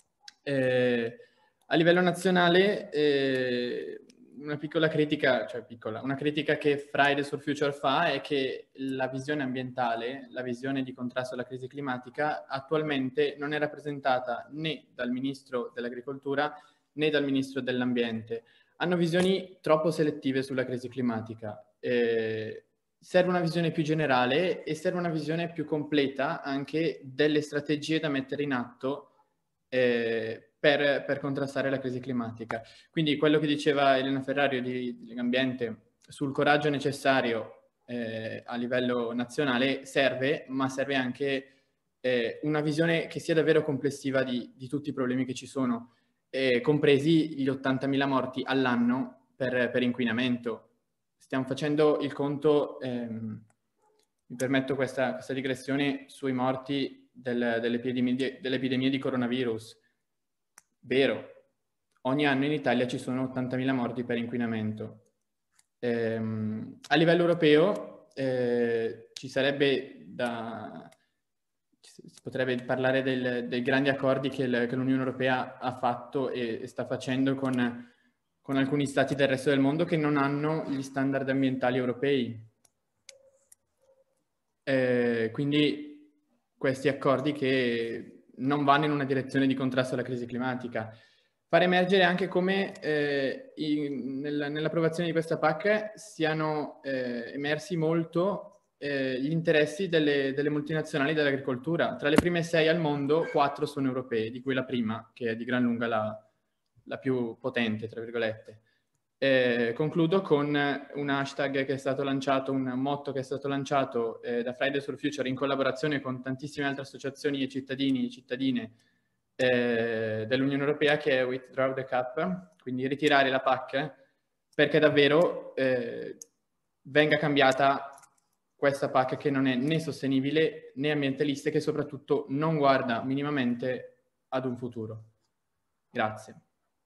Eh, a livello nazionale, eh, una piccola critica, cioè piccola, una critica che Fridays for Future fa è che la visione ambientale, la visione di contrasto alla crisi climatica, attualmente non è rappresentata né dal Ministro dell'Agricoltura né dal Ministro dell'Ambiente. Hanno visioni troppo selettive sulla crisi climatica. Eh, serve una visione più generale e serve una visione più completa anche delle strategie da mettere in atto eh, Per, per contrastare la crisi climatica. Quindi quello che diceva Elena Ferrario di, di Legambiente sul coraggio necessario eh, a livello nazionale serve, ma serve anche eh, una visione che sia davvero complessiva di, di tutti i problemi che ci sono, eh, compresi gli ottantamila morti all'anno per, per inquinamento. Stiamo facendo il conto, ehm, mi permetto questa, questa digressione, sui morti del, dell'epidemia, dell'epidemia di coronavirus. Vero, ogni anno in Italia ci sono ottantamila morti per inquinamento. Ehm, a livello europeo eh, ci sarebbe da... si potrebbe parlare del, dei grandi accordi che, il, che l'Unione Europea ha fatto e, e sta facendo con, con alcuni stati del resto del mondo che non hanno gli standard ambientali europei. Eh, quindi questi accordi che non vanno in una direzione di contrasto alla crisi climatica. Far emergere anche come eh, in, nel, nell'approvazione di questa P A C siano eh, emersi molto eh, gli interessi delle, delle multinazionali dell'agricoltura. Tra le prime sei al mondo, quattro sono europee, di cui la prima, che è di gran lunga la, la più potente, tra virgolette. Eh, concludo con un hashtag che è stato lanciato, un motto che è stato lanciato eh, da Fridays for Future in collaborazione con tantissime altre associazioni e cittadini e cittadine eh, dell'Unione Europea, che è Withdraw the Cap, quindi ritirare la P A C, perché davvero eh, venga cambiata questa P A C che non è né sostenibile né ambientalista e che soprattutto non guarda minimamente ad un futuro. Grazie.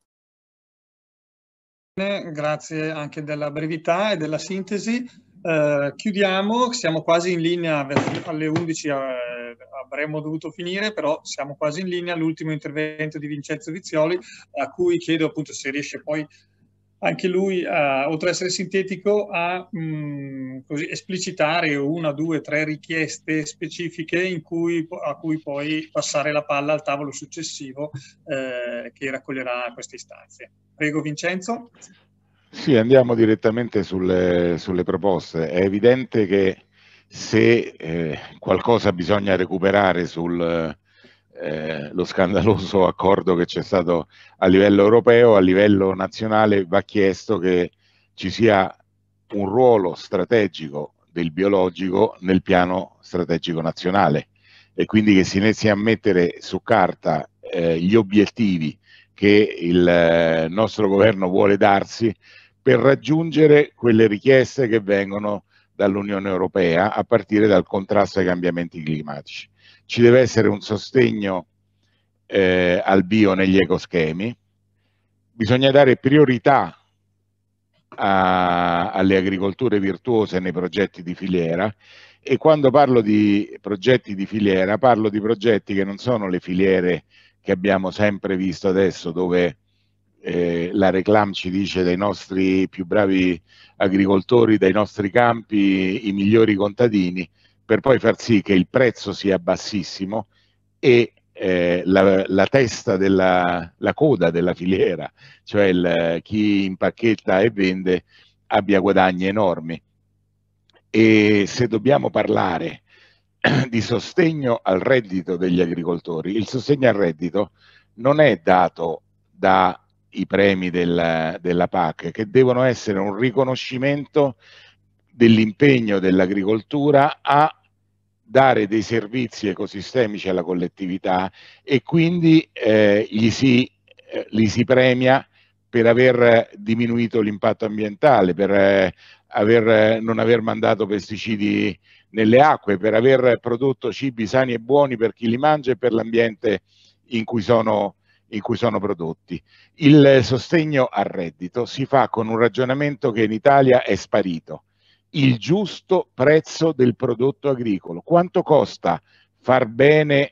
Grazie anche della brevità e della sintesi. Eh, chiudiamo, siamo quasi in linea, alle undici eh, avremmo dovuto finire, però siamo quasi in linea all'ultimo intervento di Vincenzo Vizioli, a cui chiedo appunto se riesce poi anche lui, eh, oltre ad essere sintetico, a mh, così esplicitare una, due, tre richieste specifiche in cui, a cui poi passare la palla al tavolo successivo eh, che raccoglierà queste istanze. Prego Vincenzo. Sì, andiamo direttamente sulle, sulle proposte. È evidente che se eh, qualcosa bisogna recuperare sul eh, lo scandaloso accordo che c'è stato a livello europeo, a livello nazionale va chiesto che ci sia un ruolo strategico del biologico nel piano strategico nazionale e quindi che si inizi a mettere su carta eh, gli obiettivi che il eh, nostro governo vuole darsi per raggiungere quelle richieste che vengono dall'Unione Europea a partire dal contrasto ai cambiamenti climatici. Ci deve essere un sostegno eh, al bio negli ecoschemi, bisogna dare priorità a, alle agricolture virtuose nei progetti di filiera e quando parlo di progetti di filiera parlo di progetti che non sono le filiere che abbiamo sempre visto adesso dove eh, la Reclam ci dice dai nostri più bravi agricoltori, dai nostri campi, i migliori contadini, per poi far sì che il prezzo sia bassissimo e eh, la, la testa della la coda della filiera, cioè il, chi impacchetta e vende, abbia guadagni enormi. E se dobbiamo parlare di sostegno al reddito degli agricoltori, il sostegno al reddito non è dato dai premi del, della P A C, che devono essere un riconoscimento dell'impegno dell'agricoltura a dare dei servizi ecosistemici alla collettività, e quindi eh, gli, si, eh, li si premia per aver diminuito l'impatto ambientale, per eh, aver, non aver mandato pesticidi nelle acque, per aver prodotto cibi sani e buoni per chi li mangia e per l'ambiente in cui sono, in cui sono prodotti. Il sostegno al reddito si fa con un ragionamento che in Italia è sparito: il giusto prezzo del prodotto agricolo. Quanto costa far bene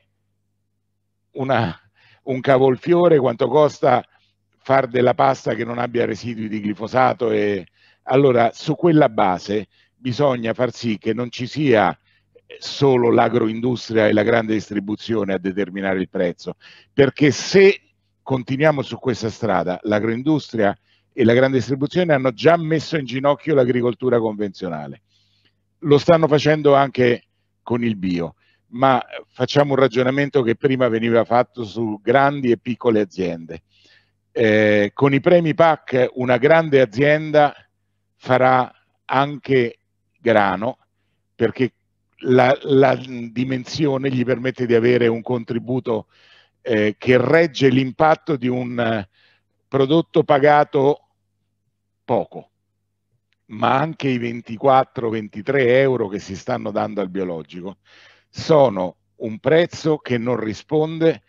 una, un cavolfiore, quanto costa far della pasta che non abbia residui di glifosato? E allora su quella base bisogna far sì che non ci sia solo l'agroindustria e la grande distribuzione a determinare il prezzo, perché se continuiamo su questa strada, l'agroindustria e la grande distribuzione hanno già messo in ginocchio l'agricoltura convenzionale. Lo stanno facendo anche con il bio, ma facciamo un ragionamento che prima veniva fatto su grandi e piccole aziende. Eh, con i premi P A C una grande azienda farà anche grano, perché la, la dimensione gli permette di avere un contributo eh, che regge l'impatto di un eh, prodotto pagato poco, ma anche i ventiquattro ventitré euro che si stanno dando al biologico sono un prezzo che non risponde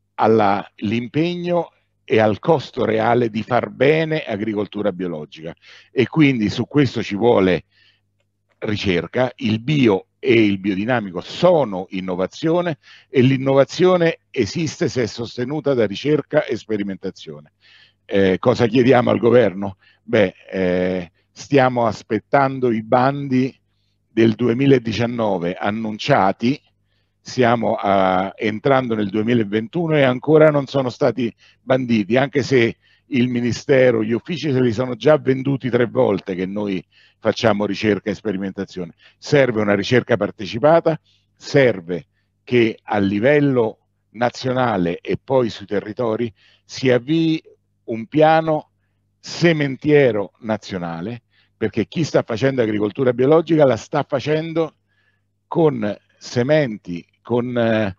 all'impegno e al costo reale di far bene agricoltura biologica, e quindi su questo ci vuole ricerca. Il bio e il biodinamico sono innovazione, e l'innovazione esiste se è sostenuta da ricerca e sperimentazione. Eh, cosa chiediamo al governo? Beh, eh, stiamo aspettando i bandi del duemiladiciannove annunciati, stiamo uh, entrando nel duemilaventuno e ancora non sono stati banditi, anche se il Ministero, gli uffici se li sono già venduti tre volte che noi facciamo ricerca e sperimentazione. Serve una ricerca partecipata, serve che a livello nazionale e poi sui territori si avvii un piano sementiero nazionale, perché chi sta facendo agricoltura biologica la sta facendo con sementi, con eh,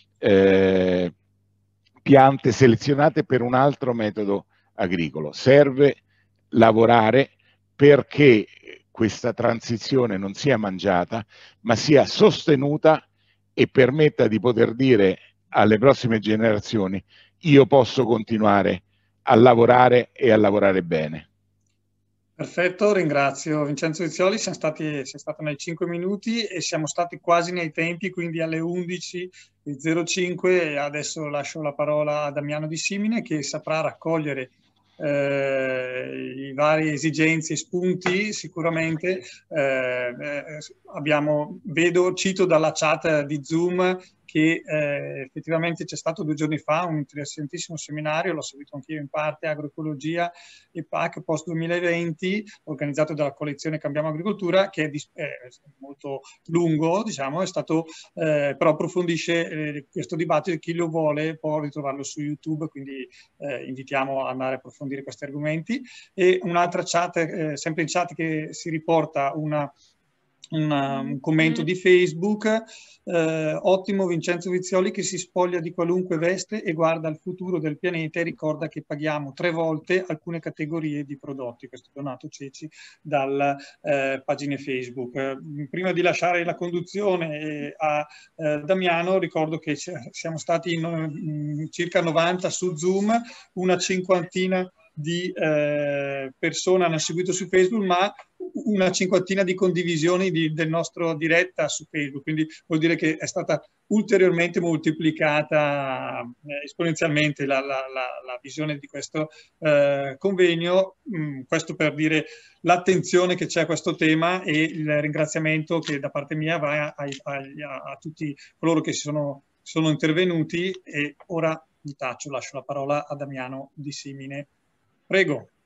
eh, piante selezionate per un altro metodo agricolo. Serve lavorare perché questa transizione non sia mangiata, ma sia sostenuta e permetta di poter dire alle prossime generazioni: io posso continuare a lavorare e a lavorare bene. Perfetto, ringrazio Vincenzo Vizioli, siamo stati, siamo stati nei cinque minuti e siamo stati quasi nei tempi, quindi alle undici e zero cinque. Adesso lascio la parola a Damiano Di Simine, che saprà raccogliere eh, i vari esigenze e spunti. Sicuramente eh, eh, abbiamo, vedo, cito dalla chat di Zoom che eh, effettivamente c'è stato due giorni fa un interessantissimo seminario, l'ho seguito anch'io in parte, agroecologia e P A C post duemilaventi, organizzato dalla coalizione Cambiamo Agricoltura, che è, è molto lungo, diciamo, è stato, eh, però approfondisce eh, questo dibattito, e chi lo vuole può ritrovarlo su YouTube, quindi eh, invitiamo ad andare a approfondire questi argomenti. E un'altra chat, eh, sempre in chat, che si riporta una Una, un commento di Facebook, eh, ottimo Vincenzo Vizioli che si spoglia di qualunque veste e guarda al futuro del pianeta e ricorda che paghiamo tre volte alcune categorie di prodotti. Questo è Donato Ceci dalle eh, pagine Facebook. Eh, prima di lasciare la conduzione a eh, Damiano, ricordo che siamo stati in, in circa novanta su Zoom, una cinquantina di eh, persone hanno seguito su Facebook, ma una cinquantina di condivisioni di, del nostro diretta su Facebook, quindi vuol dire che è stata ulteriormente moltiplicata eh, esponenzialmente la, la, la, la visione di questo eh, convegno. Mm, questo per dire l'attenzione che c'è a questo tema e il ringraziamento che da parte mia va a, a, a, a tutti coloro che si sono, sono intervenuti. E ora vi taccio, lascio la parola a Damiano Di Simine. Prego.